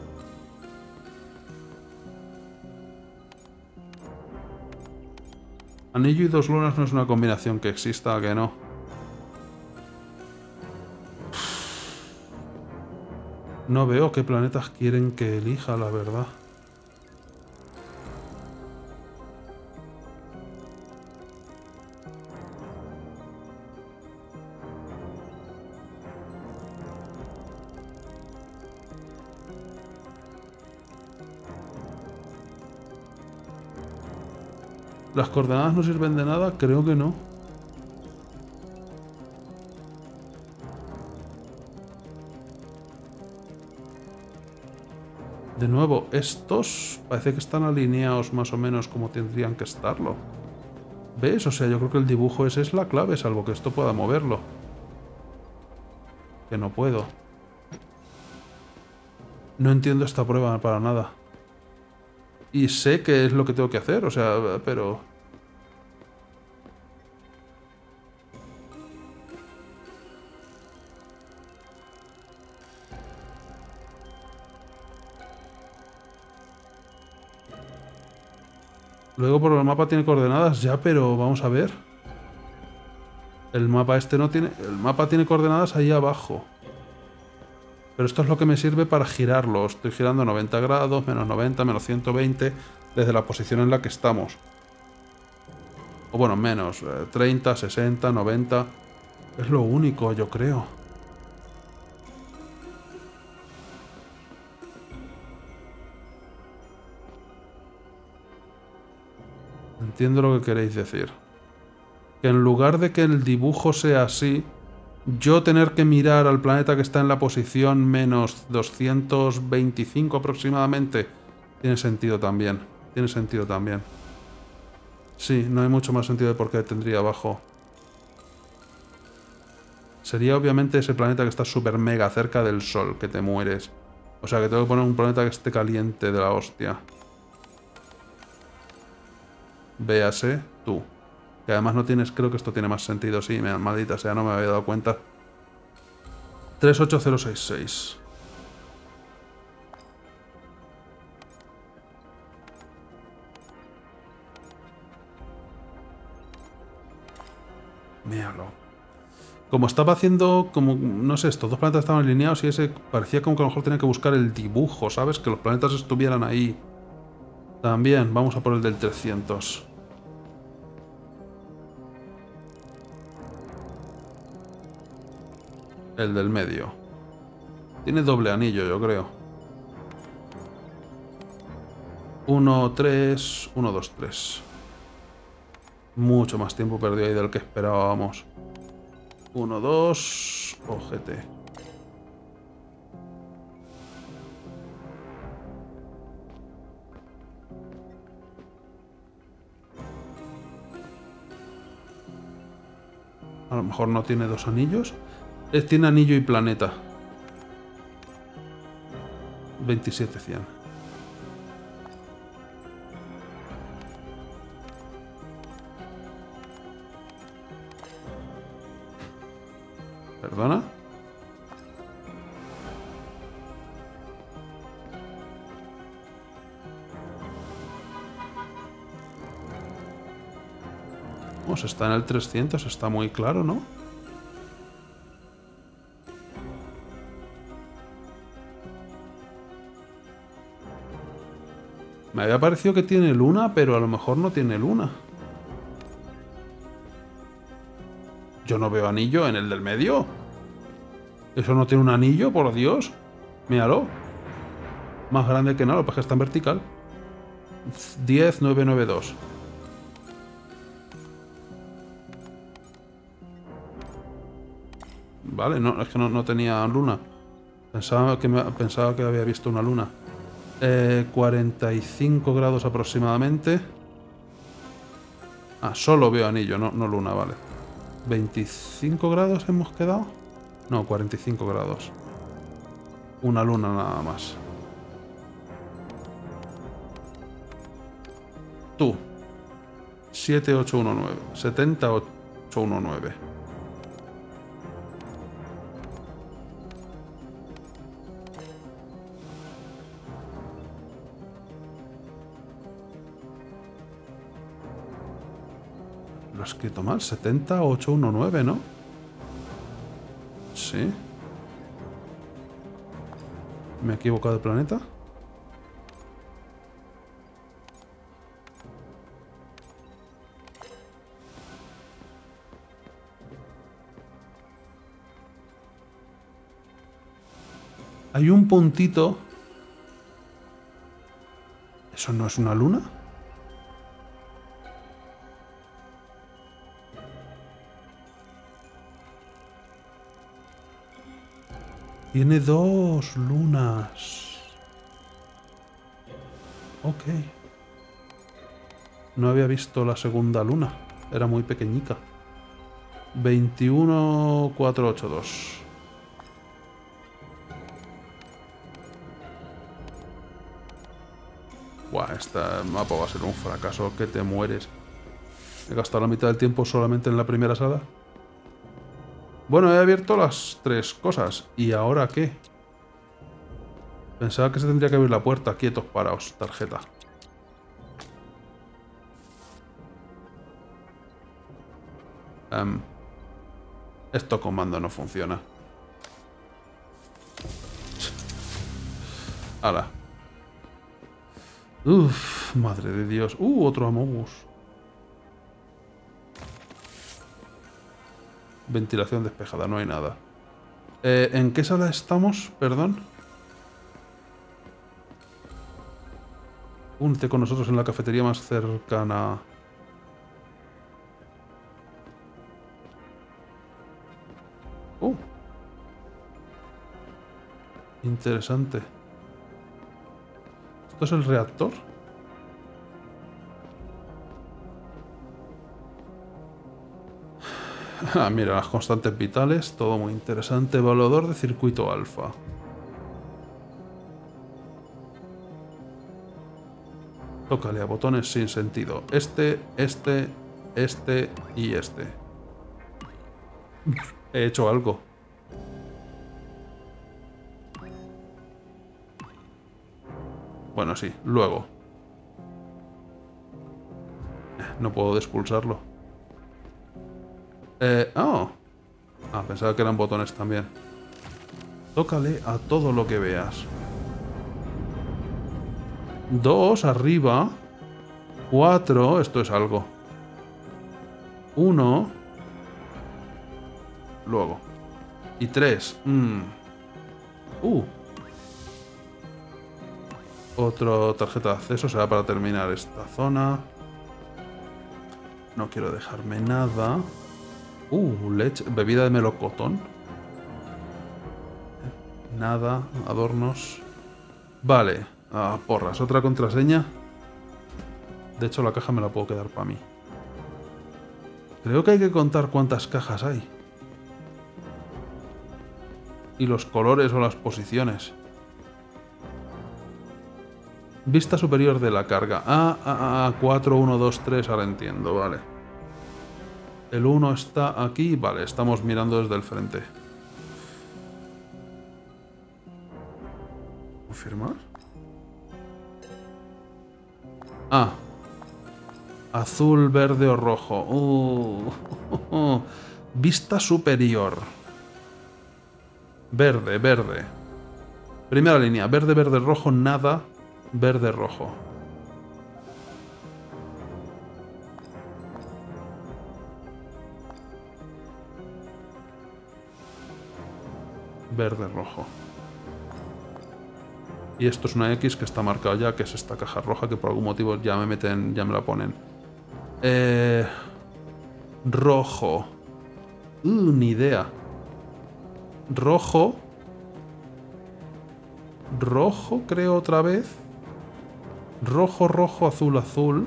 Anillo y dos lunas no es una combinación que exista, que no. No veo qué planetas quieren que elija, la verdad. ¿Las coordenadas no sirven de nada? Creo que no. De nuevo, estos parece que están alineados más o menos como tendrían que estarlo. ¿Ves? O sea, yo creo que el dibujo ese es la clave, salvo que esto pueda moverlo. Que no puedo. No entiendo esta prueba para nada. Y sé que es lo que tengo que hacer, o sea, pero... Luego por el mapa tiene coordenadas ya, pero vamos a ver. El mapa este no tiene... El mapa tiene coordenadas ahí abajo. Pero esto es lo que me sirve para girarlo. Estoy girando 90 grados, menos 90, menos 120, desde la posición en la que estamos. O bueno, menos 30, 60, 90. Es lo único, yo creo. Entiendo lo que queréis decir. Que en lugar de que el dibujo sea así, yo tener que mirar al planeta que está en la posición menos 225 aproximadamente, tiene sentido también. Tiene sentido también. Sí, no hay mucho más sentido de por qué tendría abajo. Sería obviamente ese planeta que está súper mega cerca del Sol, que te mueres. O sea, que tengo que poner un planeta que esté caliente de la hostia. Véase tú. Que además no tienes... Creo que esto tiene más sentido. Sí, maldita sea, no me había dado cuenta. 38066. Míralo. Como estaba haciendo... Como, no sé, estos dos planetas estaban alineados y ese parecía como que a lo mejor tenía que buscar el dibujo, ¿sabes? Que los planetas estuvieran ahí. También, vamos a por el del 300. El del medio. Tiene doble anillo, yo creo. 1, 3, 1, 2, 3. Mucho más tiempo perdido ahí del que esperábamos. 1, 2, ojete. A lo mejor no tiene dos anillos. Tiene anillo y planeta. 27-100. ¿Perdona? Pues está en el 300, está muy claro, ¿no? Me había parecido que tiene luna, pero a lo mejor no tiene luna. Yo no veo anillo en el del medio. ¿Eso no tiene un anillo, por Dios? Míralo. Más grande que nada, lo que pasa es que está en vertical. 10992. Vale, no, es que no tenía luna. Pensaba que había visto una luna. 45 grados aproximadamente. Ah, solo veo anillo, no luna, vale. 25 grados hemos quedado. No, 45 grados. Una luna nada más. Tú. 7819. 70819. Lo he escrito mal. 70819, ¿no? Sí. ¿Me he equivocado de planeta? Hay un puntito. ¿Eso no es una luna? Tiene dos lunas. Ok. No había visto la segunda luna. Era muy pequeñica. 21482. Buah, este mapa va a ser un fracaso que te mueres. He gastado la mitad del tiempo solamente en la primera sala. Bueno, he abierto las tres cosas. ¿Y ahora qué? Pensaba que se tendría que abrir la puerta. Quietos, paraos. Tarjeta. Esto comando no funciona. Hala. Uff, madre de Dios. Otro Amogus. Ventilación despejada, no hay nada. ¿En qué sala estamos? Perdón. Únete con nosotros en la cafetería más cercana. Interesante. ¿Esto es el reactor? Ah, mira, las constantes vitales, todo muy interesante. Evaluador de circuito alfa. Tócale a botones sin sentido. Este y este. He hecho algo. Bueno, sí, luego. No puedo despulsarlo. Oh. Ah, pensaba que eran botones también. Tócale a todo lo que veas. 2 arriba. 4, esto es algo. 1. Luego. Y 3. Otra tarjeta de acceso será para terminar esta zona. No quiero dejarme nada. Leche, bebida de melocotón. Nada, adornos. Vale, porras, otra contraseña. De hecho, la caja me la puedo quedar para mí. Creo que hay que contar cuántas cajas hay. Y los colores o las posiciones. Vista superior de la carga. 4, 1, 2, 3, ahora entiendo, vale. El 1 está aquí, vale, estamos mirando desde el frente. ¿Confirmar? Azul, verde o rojo. Vista superior. Verde, verde. Primera línea, verde, verde, rojo, nada. Verde, rojo. Verde, rojo. Y esto es una X que está marcado ya, que es esta caja roja que por algún motivo ya me meten, ya me la ponen. Rojo. Ni idea. Rojo. Rojo, creo, otra vez. Rojo, rojo, azul, azul.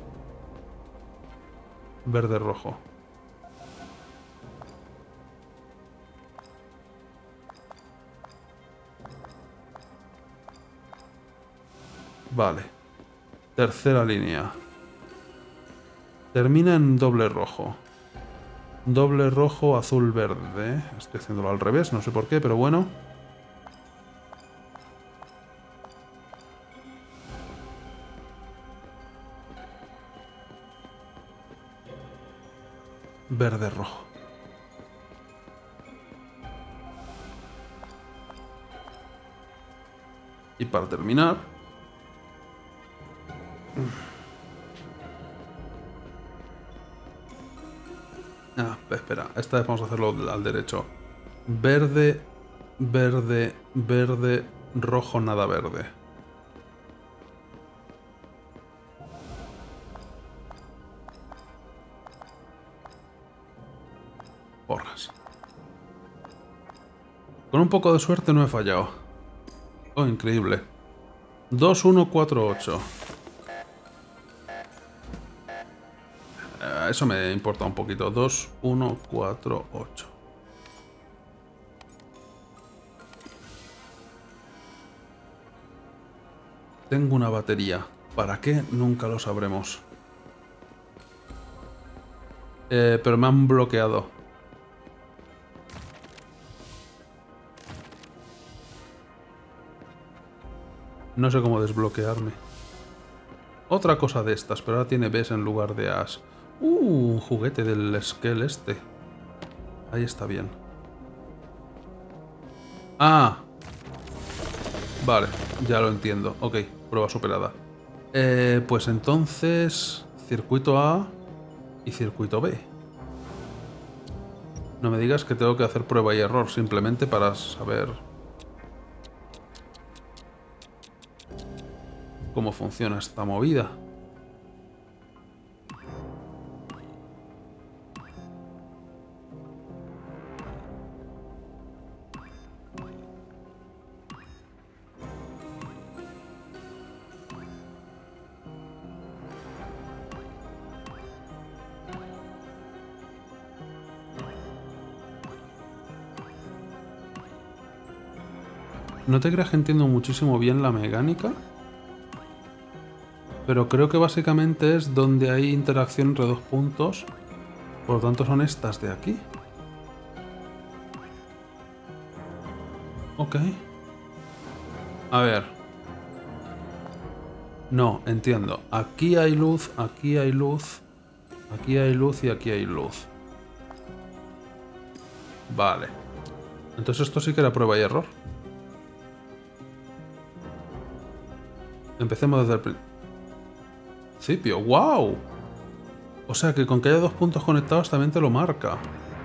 Verde, rojo. Vale. Tercera línea. Termina en doble rojo. Doble rojo, azul, verde. Estoy haciéndolo al revés, no sé por qué, pero bueno. Verde, rojo. Y para terminar... Ah, espera, esta vez vamos a hacerlo al derecho. Verde, verde, verde, rojo, nada verde. Porras. Con un poco de suerte no he fallado. Oh, increíble. 2, 1, 4, 8. Eso me importa un poquito. 2, 1, 4, 8. Tengo una batería. ¿Para qué? Nunca lo sabremos. Pero me han bloqueado. No sé cómo desbloquearme. Otra cosa de estas, pero ahora tiene Bs en lugar de As. Un juguete del Skell este. Ahí está bien. Ah. Vale, ya lo entiendo. Ok, prueba superada. Pues entonces... Circuito A y circuito B. No me digas que tengo que hacer prueba y error, simplemente para saber... cómo funciona esta movida. No te creas que entiendo muchísimo bien la mecánica, pero creo que básicamente es donde hay interacción entre dos puntos. Por lo tanto son estas de aquí. Ok. A ver. No, entiendo. Aquí hay luz, aquí hay luz, aquí hay luz y aquí hay luz. Vale. Entonces esto sí que era prueba y error. Empecemos desde el principio. ¡Wow! O sea que con que haya dos puntos conectados también te lo marca.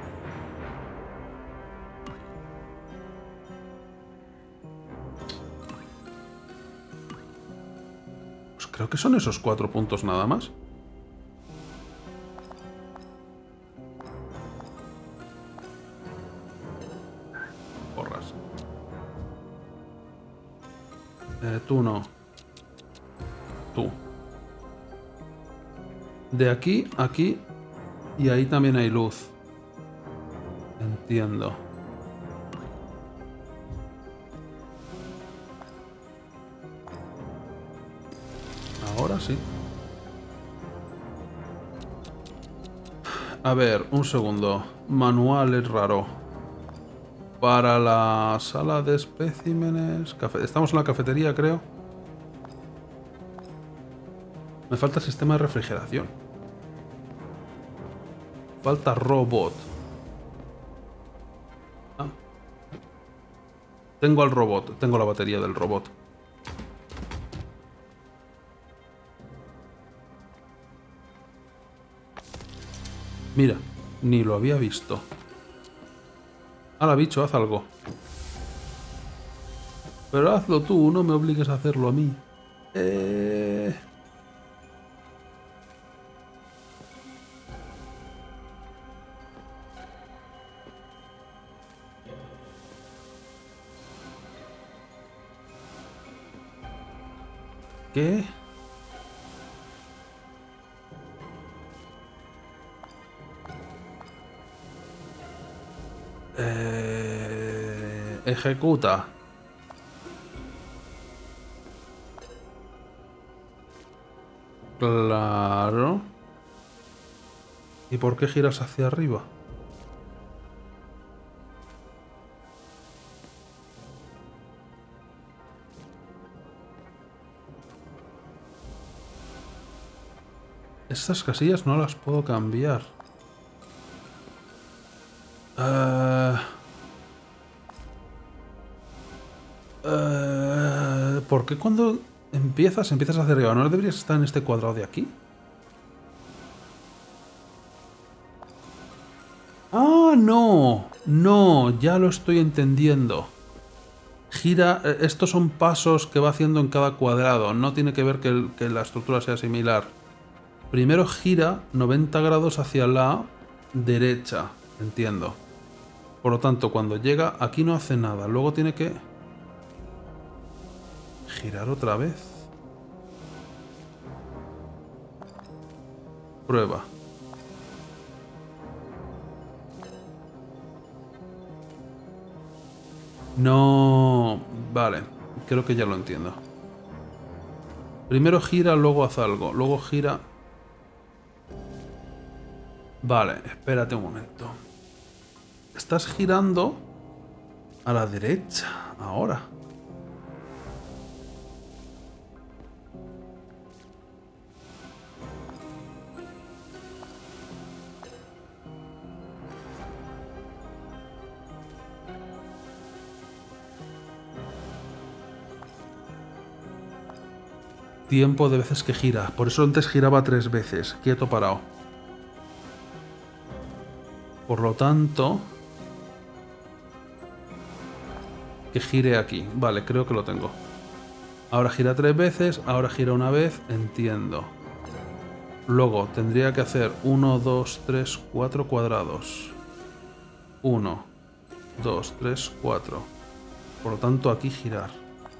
Pues creo que son esos 4 puntos nada más. Porras. Tú no. Tú. De aquí, aquí y ahí también hay luz. Entiendo. Ahora sí. A ver, un segundo. Manual es raro. Para la sala de especímenes... Estamos en la cafetería, creo. Me falta sistema de refrigeración. Falta robot. Ah. Tengo al robot. Tengo la batería del robot. Mira, ni lo había visto. Hala, bicho, haz algo. Pero hazlo tú, no me obligues a hacerlo a mí. ¿Qué? Ejecuta. Claro. ¿Y por qué giras hacia arriba? Estas casillas no las puedo cambiar. ¿Por qué cuando empiezas hacia arriba? ¿No deberías estar en este cuadrado de aquí? ¡Ah, no! No, ya lo estoy entendiendo. Gira, estos son pasos que va haciendo en cada cuadrado. No tiene que ver que la estructura sea similar. Primero gira 90 grados hacia la derecha. Entiendo. Por lo tanto, cuando llega, aquí no hace nada. Luego tiene que girar otra vez. Prueba. No... Vale, creo que ya lo entiendo. Primero gira, luego haz algo. Luego gira... Vale, espérate un momento. Estás girando a la derecha ahora. Tiempo de veces que gira. Por eso antes giraba 3 veces. Quieto, parado. Por lo tanto... que gire aquí. Vale, creo que lo tengo. Ahora gira 3 veces. Ahora gira una vez. Entiendo. Luego tendría que hacer 1, 2, 3, 4 cuadrados. 1, 2, 3, 4. Por lo tanto, aquí girar.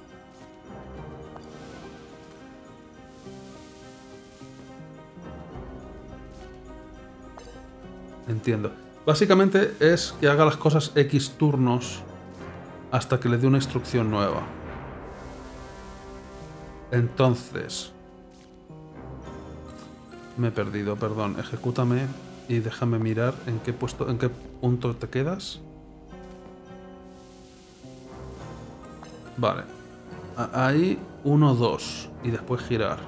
Entiendo. Básicamente es que haga las cosas X turnos hasta que le dé una instrucción nueva. Entonces... me he perdido, perdón. Ejecútame y déjame mirar en qué punto te quedas. Vale. Ahí 1, 2 y después girar.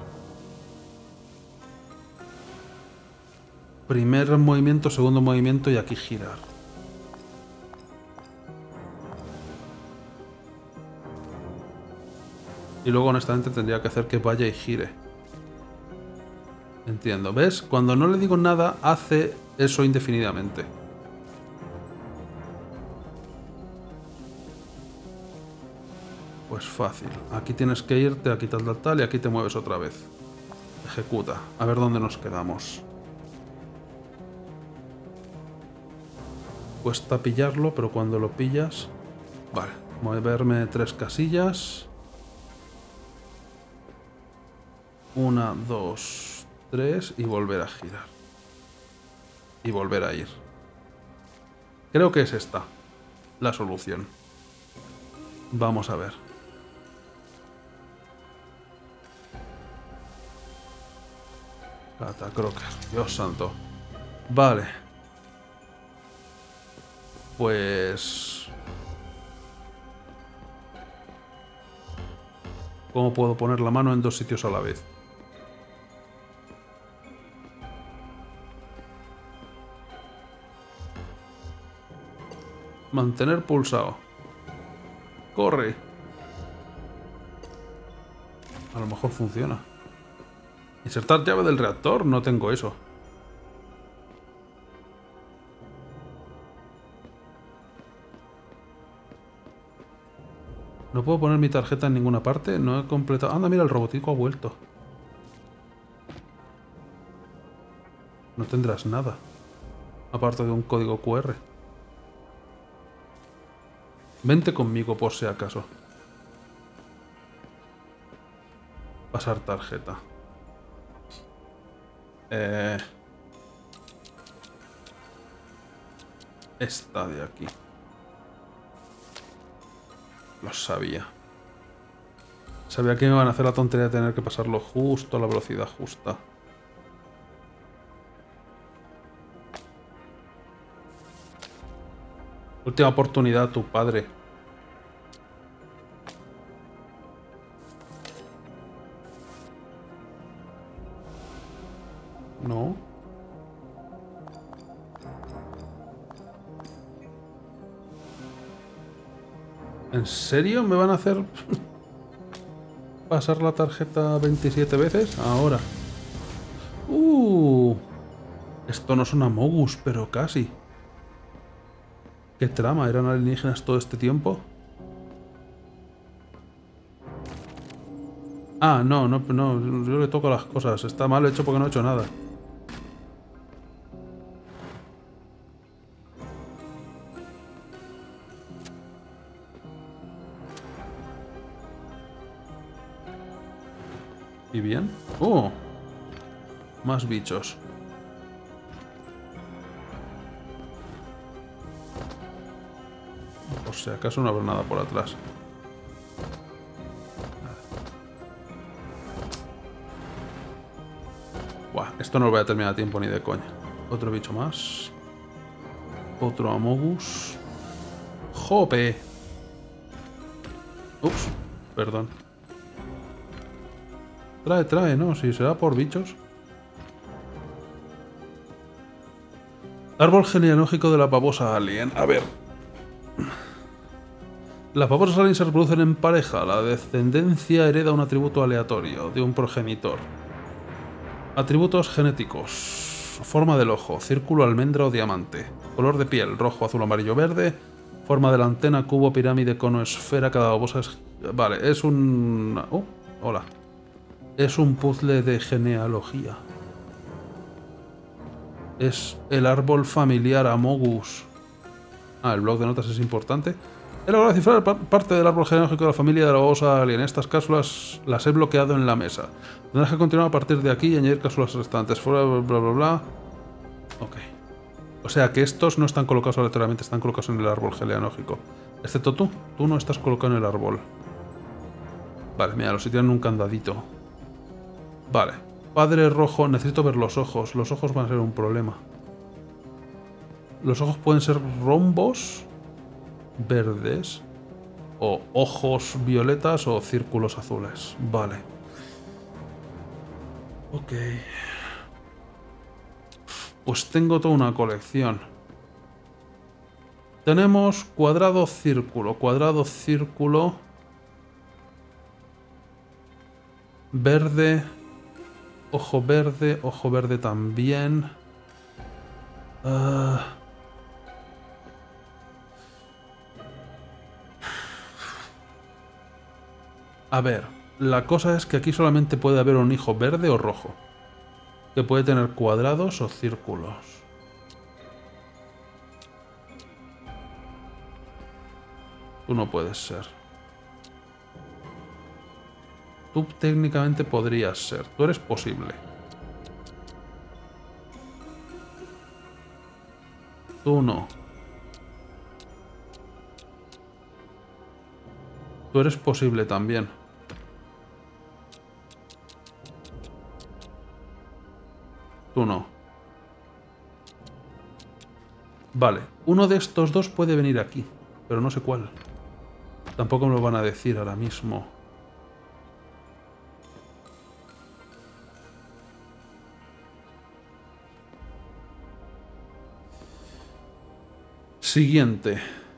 Primer movimiento, segundo movimiento y aquí girar. Y luego honestamente tendría que hacer que vaya y gire. Entiendo, ¿ves? Cuando no le digo nada, hace eso indefinidamente. Pues fácil. Aquí tienes que irte, aquí tal, y aquí te mueves otra vez. Ejecuta. A ver dónde nos quedamos. Cuesta pillarlo, pero cuando lo pillas... Vale, moverme 3 casillas. 1, 2, 3 y volver a girar. Y volver a ir. Creo que es esta la solución. Vamos a ver. Catacroker, Dios santo. Vale. Pues... ¿cómo puedo poner la mano en 2 sitios a la vez? Mantener pulsado. ¡Corre! A lo mejor funciona. Insertar llave del reactor. No tengo eso. No puedo poner mi tarjeta en ninguna parte. No he completado... Anda, mira, el robotico ha vuelto. No tendrás nada. Aparte de un código QR. Vente conmigo por si acaso. Pasar tarjeta. Esta de aquí. Lo sabía. Sabía que me iban a hacer la tontería de tener que pasarlo justo a la velocidad justa. Última oportunidad, tu padre. No. ¿En serio me van a hacer pasar la tarjeta 27 veces? Ahora. Esto no es una Mogus, pero casi. ¿Qué trama? ¿Eran alienígenas todo este tiempo? Ah, no, yo le toco las cosas. Está mal hecho porque no he hecho nada. ¿Y bien? ¡Oh! Más bichos. Por si acaso no habrá nada por atrás. Buah, esto no lo voy a terminar a tiempo ni de coña. Otro bicho más. Otro Amogus. ¡Jope! Ups, perdón. Trae, no, si será por bichos. Árbol genealógico de la babosa alien. A ver. Las babosas alien se reproducen en pareja. La descendencia hereda un atributo aleatorio de un progenitor. Atributos genéticos. Forma del ojo, círculo, almendra o diamante. Color de piel, rojo, azul, amarillo, verde. Forma de la antena, cubo, pirámide, cono, esfera. Cada babosa es... Vale, es un... hola. Es un puzzle de genealogía. Es el árbol familiar Amogus. Ah, el bloc de notas es importante. He logrado descifrar parte del árbol genealógico de la familia de la babosa alien. Estas cápsulas las he bloqueado en la mesa. Tendrás que continuar a partir de aquí y añadir cápsulas restantes. Fuera, bla, bla, bla. Ok. O sea que estos no están colocados aleatoriamente, están colocados en el árbol genealógico. Excepto tú. Tú no estás colocado en el árbol. Vale, mira, los sitios tienen un candadito. Vale. Padre rojo, necesito ver los ojos. Los ojos van a ser un problema. Los ojos pueden ser rombos verdes o ojos violetas o círculos azules. Vale. Ok. Pues tengo toda una colección. Tenemos cuadrado, círculo, verde, ojo verde también. A ver, la cosa es que aquí solamente puede haber un hijo verde o rojo, que puede tener cuadrados o círculos. Tú no puedes ser. Tú técnicamente podrías ser. Tú eres posible. Tú no. Tú eres posible también. Tú no. Vale, uno de estos dos puede venir aquí, pero no sé cuál. Tampoco me lo van a decir ahora mismo. Siguiente.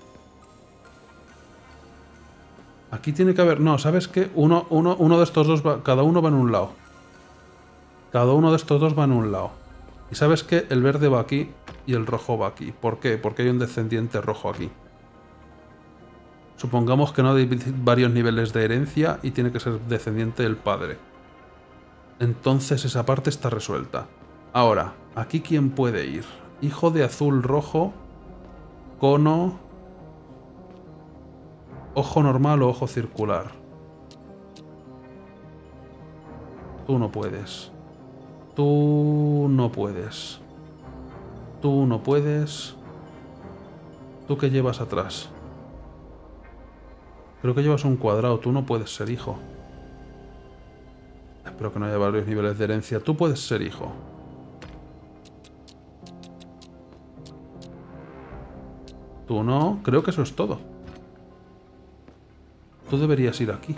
Aquí tiene que haber... No, ¿sabes qué? Uno de estos dos va... Cada uno va en un lado. Cada uno de estos dos va en un lado. Y ¿sabes qué? El verde va aquí y el rojo va aquí. ¿Por qué? Porque hay un descendiente rojo aquí. Supongamos que no hay varios niveles de herencia y tiene que ser descendiente del padre. Entonces esa parte está resuelta. Ahora, ¿aquí quién puede ir? Hijo de azul rojo, cono, ojo normal o ojo circular. Tú no puedes. Tú no puedes. Tú no puedes. ¿Tú qué llevas atrás? Creo que llevas un cuadrado. Tú no puedes ser hijo. Espero que no haya varios niveles de herencia. Tú puedes ser hijo. Tú no. Creo que eso es todo. Tú deberías ir aquí.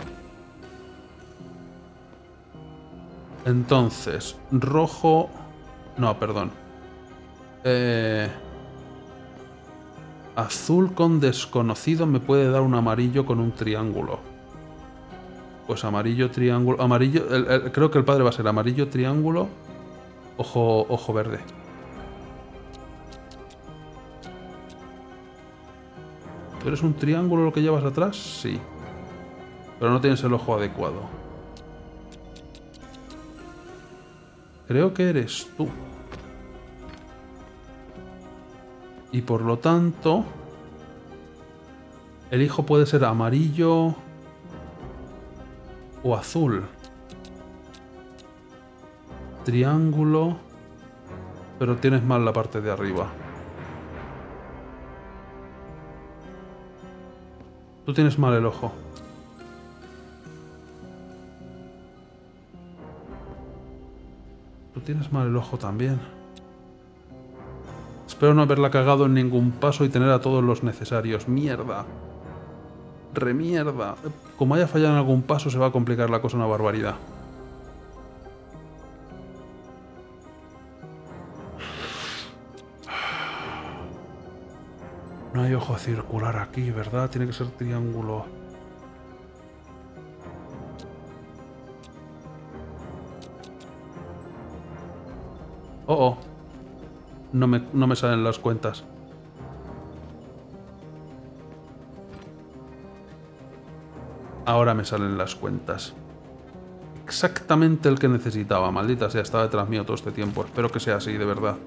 Entonces, rojo... No, perdón. Azul con desconocido me puede dar un amarillo con un triángulo. Pues amarillo, triángulo... Amarillo... creo que el padre va a ser amarillo, triángulo, ojo verde. ¿Tú eres un triángulo lo que llevas atrás? Sí. Pero no tienes el ojo adecuado. Creo que eres tú. Y por lo tanto... El hijo puede ser amarillo... o azul. Triángulo... Pero tienes mal la parte de arriba. Tú tienes mal el ojo. Tú tienes mal el ojo también. Espero no haberla cagado en ningún paso y tener a todos los necesarios. ¡Mierda! ¡Remierda! Como haya fallado en algún paso se va a complicar la cosa una barbaridad. No hay ojo circular aquí, ¿verdad? Tiene que ser triángulo. Oh. No me salen las cuentas. Ahora me salen las cuentas. Exactamente el que necesitaba. Maldita sea, estaba detrás mío todo este tiempo. Espero que sea así, de verdad.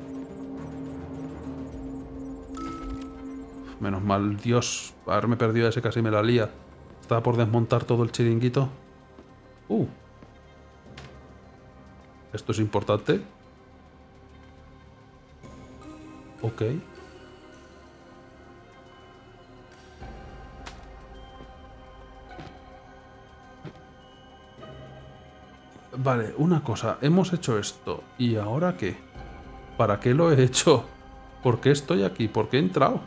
Menos mal, Dios, haberme perdido ese casi me la lía. Estaba por desmontar todo el chiringuito. Esto es importante. Ok. Vale, una cosa. Hemos hecho esto. ¿Y ahora qué? ¿Para qué lo he hecho? ¿Por qué estoy aquí? ¿Por qué he entrado?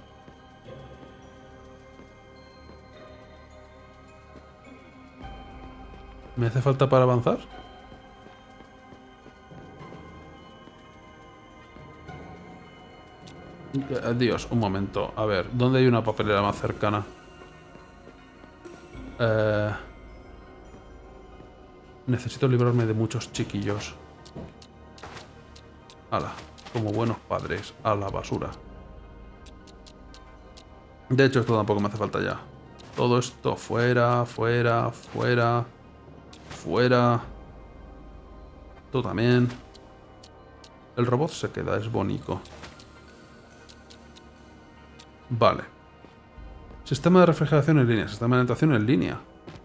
¿Me hace falta para avanzar? Dios, un momento. A ver, ¿dónde hay una papelera más cercana? Necesito librarme de muchos chiquillos. Ala, como buenos padres, a la basura. De hecho, esto tampoco me hace falta ya. Todo esto fuera, fuera, fuera, fuera. Tú también. El robot se queda, es bonito. Vale. Sistema de refrigeración en línea, sistema de alimentación en línea.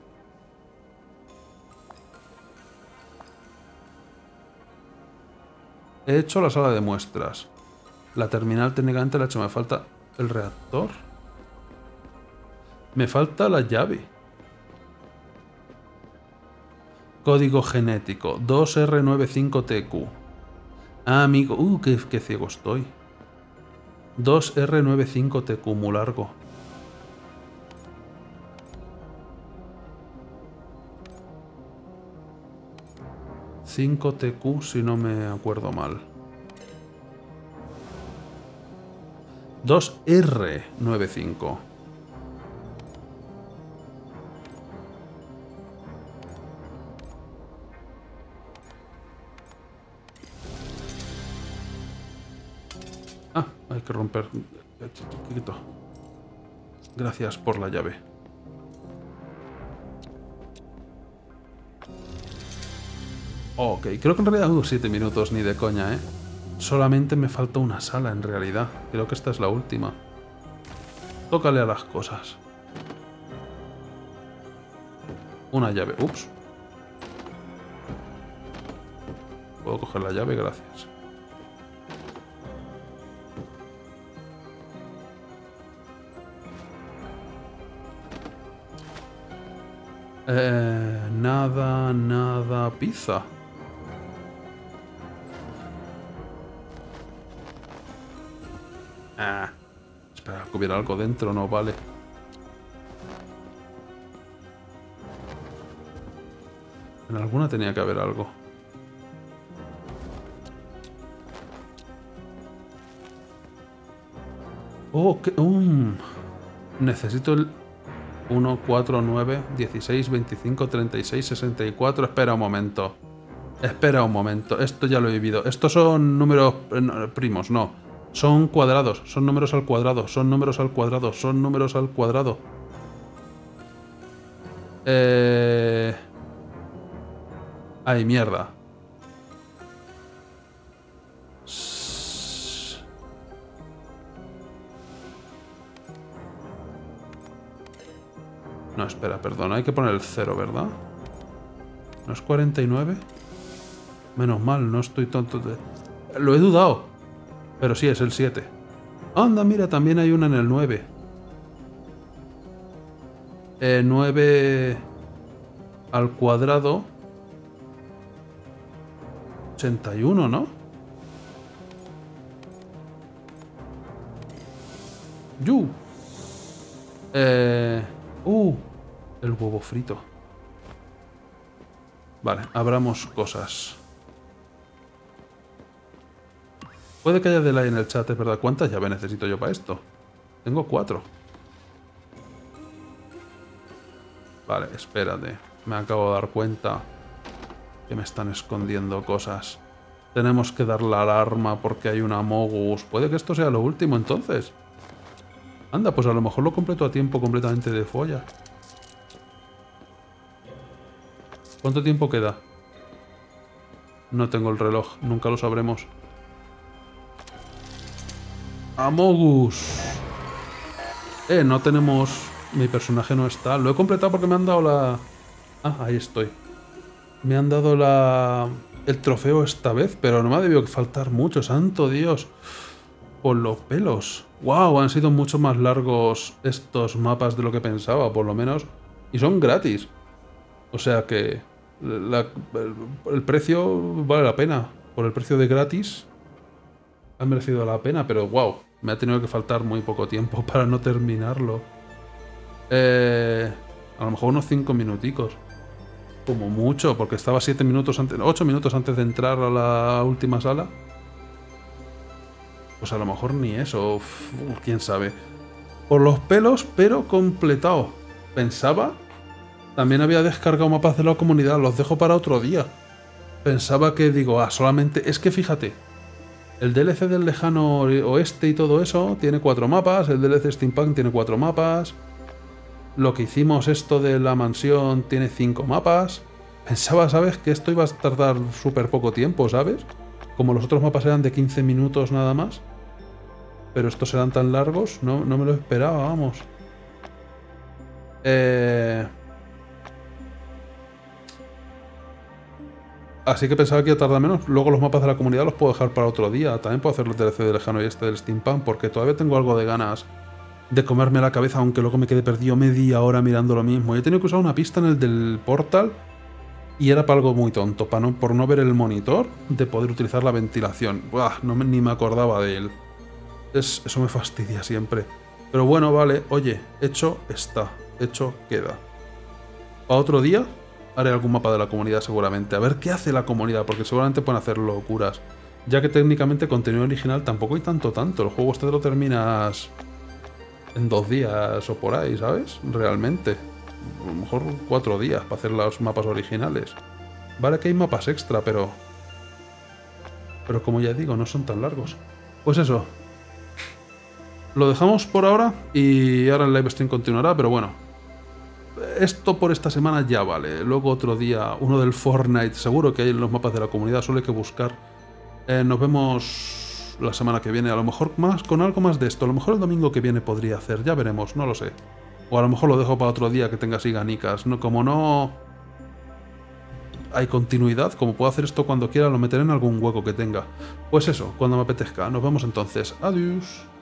He hecho la sala de muestras. La terminal técnicamente la he hecho. Me falta el reactor. Me falta la llave. Código genético 2R95TQ. Ah, amigo. Qué ciego estoy. 2R95TQ, muy largo. TQ si no me acuerdo mal. 2R95. Ah, hay que romper. Gracias por la llave. Ok, creo que en realidad 7 minutos ni de coña, ¿eh? Solamente me falta una sala en realidad. Creo que esta es la última. Tócale a las cosas. Una llave. Ups. Puedo coger la llave, gracias. Nada, pizza. Espera, que hubiera algo dentro, no vale. En alguna tenía que haber algo. Oh, que... necesito el 1, 4, 9, 16, 25, 36, 64. Espera un momento. Espera un momento. Esto ya lo he vivido. Estos son números primos, no. Son cuadrados. Son números al cuadrado. Son números al cuadrado. Son números al cuadrado. Ay, mierda. No, espera, perdón. Hay que poner el 0, ¿verdad? ¿No es 49? Menos mal, no estoy tonto de... Lo he dudado. Pero sí, es el 7. Anda, mira, también hay una en el 9. 9 al cuadrado. 81, ¿no? ¡Yu! El huevo frito. Vale, abramos cosas. Puede que haya delay en el chat, es verdad. ¿Cuántas llaves necesito yo para esto? Tengo 4. Vale, espérate. Me acabo de dar cuenta que me están escondiendo cosas. Tenemos que dar la alarma porque hay una Mogus. Puede que esto sea lo último entonces. Anda, pues a lo mejor lo completo a tiempo completamente de folla. ¿Cuánto tiempo queda? No tengo el reloj, nunca lo sabremos. ¡Amogus! No tenemos... Mi personaje no está. Lo he completado porque me han dado la... Ah, ahí estoy. Me han dado el trofeo esta vez, pero no me ha debido faltar mucho, santo Dios. Por los pelos. ¡Wow! Han sido mucho más largos estos mapas de lo que pensaba, por lo menos. Y son gratis. O sea que el precio vale la pena. Por el precio de gratis ha merecido la pena, pero wow, me ha tenido que faltar muy poco tiempo para no terminarlo. A lo mejor unos 5 minuticos. Como mucho, porque estaba 7 minutos antes, 8 minutos antes de entrar a la última sala. Pues a lo mejor ni eso, quién sabe. Por los pelos, pero completado. Pensaba... También había descargado mapas de la comunidad, los dejo para otro día. Pensaba que, digo, solamente... Es que fíjate, el DLC del lejano oeste y todo eso tiene 4 mapas, el DLC Steampunk tiene 4 mapas, lo que hicimos esto de la mansión tiene 5 mapas. Pensaba, ¿sabes? Que esto iba a tardar súper poco tiempo, ¿sabes? Como los otros mapas eran de 15 minutos nada más. Pero estos eran tan largos, no me lo esperaba, vamos. Así que pensaba que iba a tardar menos. Luego los mapas de la comunidad los puedo dejar para otro día. También puedo hacer los DLC de lejano y este del Steampunk, porque todavía tengo algo de ganas de comerme la cabeza, aunque luego me quedé perdido media hora mirando lo mismo. Y he tenido que usar una pista en el del portal y era para algo muy tonto, por no ver el monitor, de poder utilizar la ventilación. Buah, ni me acordaba de él. Eso me fastidia siempre. Pero bueno, vale, oye, hecho está, hecho queda. Para otro día haré algún mapa de la comunidad seguramente. A ver qué hace la comunidad, porque seguramente pueden hacer locuras. Ya que técnicamente contenido original tampoco hay tanto. El juego este lo terminas en 2 días o por ahí, ¿sabes? Realmente. A lo mejor 4 días para hacer los mapas originales. Vale que hay mapas extra, pero como ya digo, no son tan largos. Pues eso. Lo dejamos por ahora y ahora el live stream continuará, pero bueno. Esto por esta semana ya vale. Luego otro día, uno del Fortnite. Seguro que hay en los mapas de la comunidad, solo hay que buscar. Nos vemos la semana que viene. A lo mejor con algo más de esto. A lo mejor el domingo que viene podría hacer. Ya veremos, no lo sé. O a lo mejor lo dejo para otro día que tenga así ganicas. No, como no... hay continuidad, como puedo hacer esto cuando quiera, lo meteré en algún hueco que tenga. Pues eso, cuando me apetezca. Nos vemos entonces. Adiós.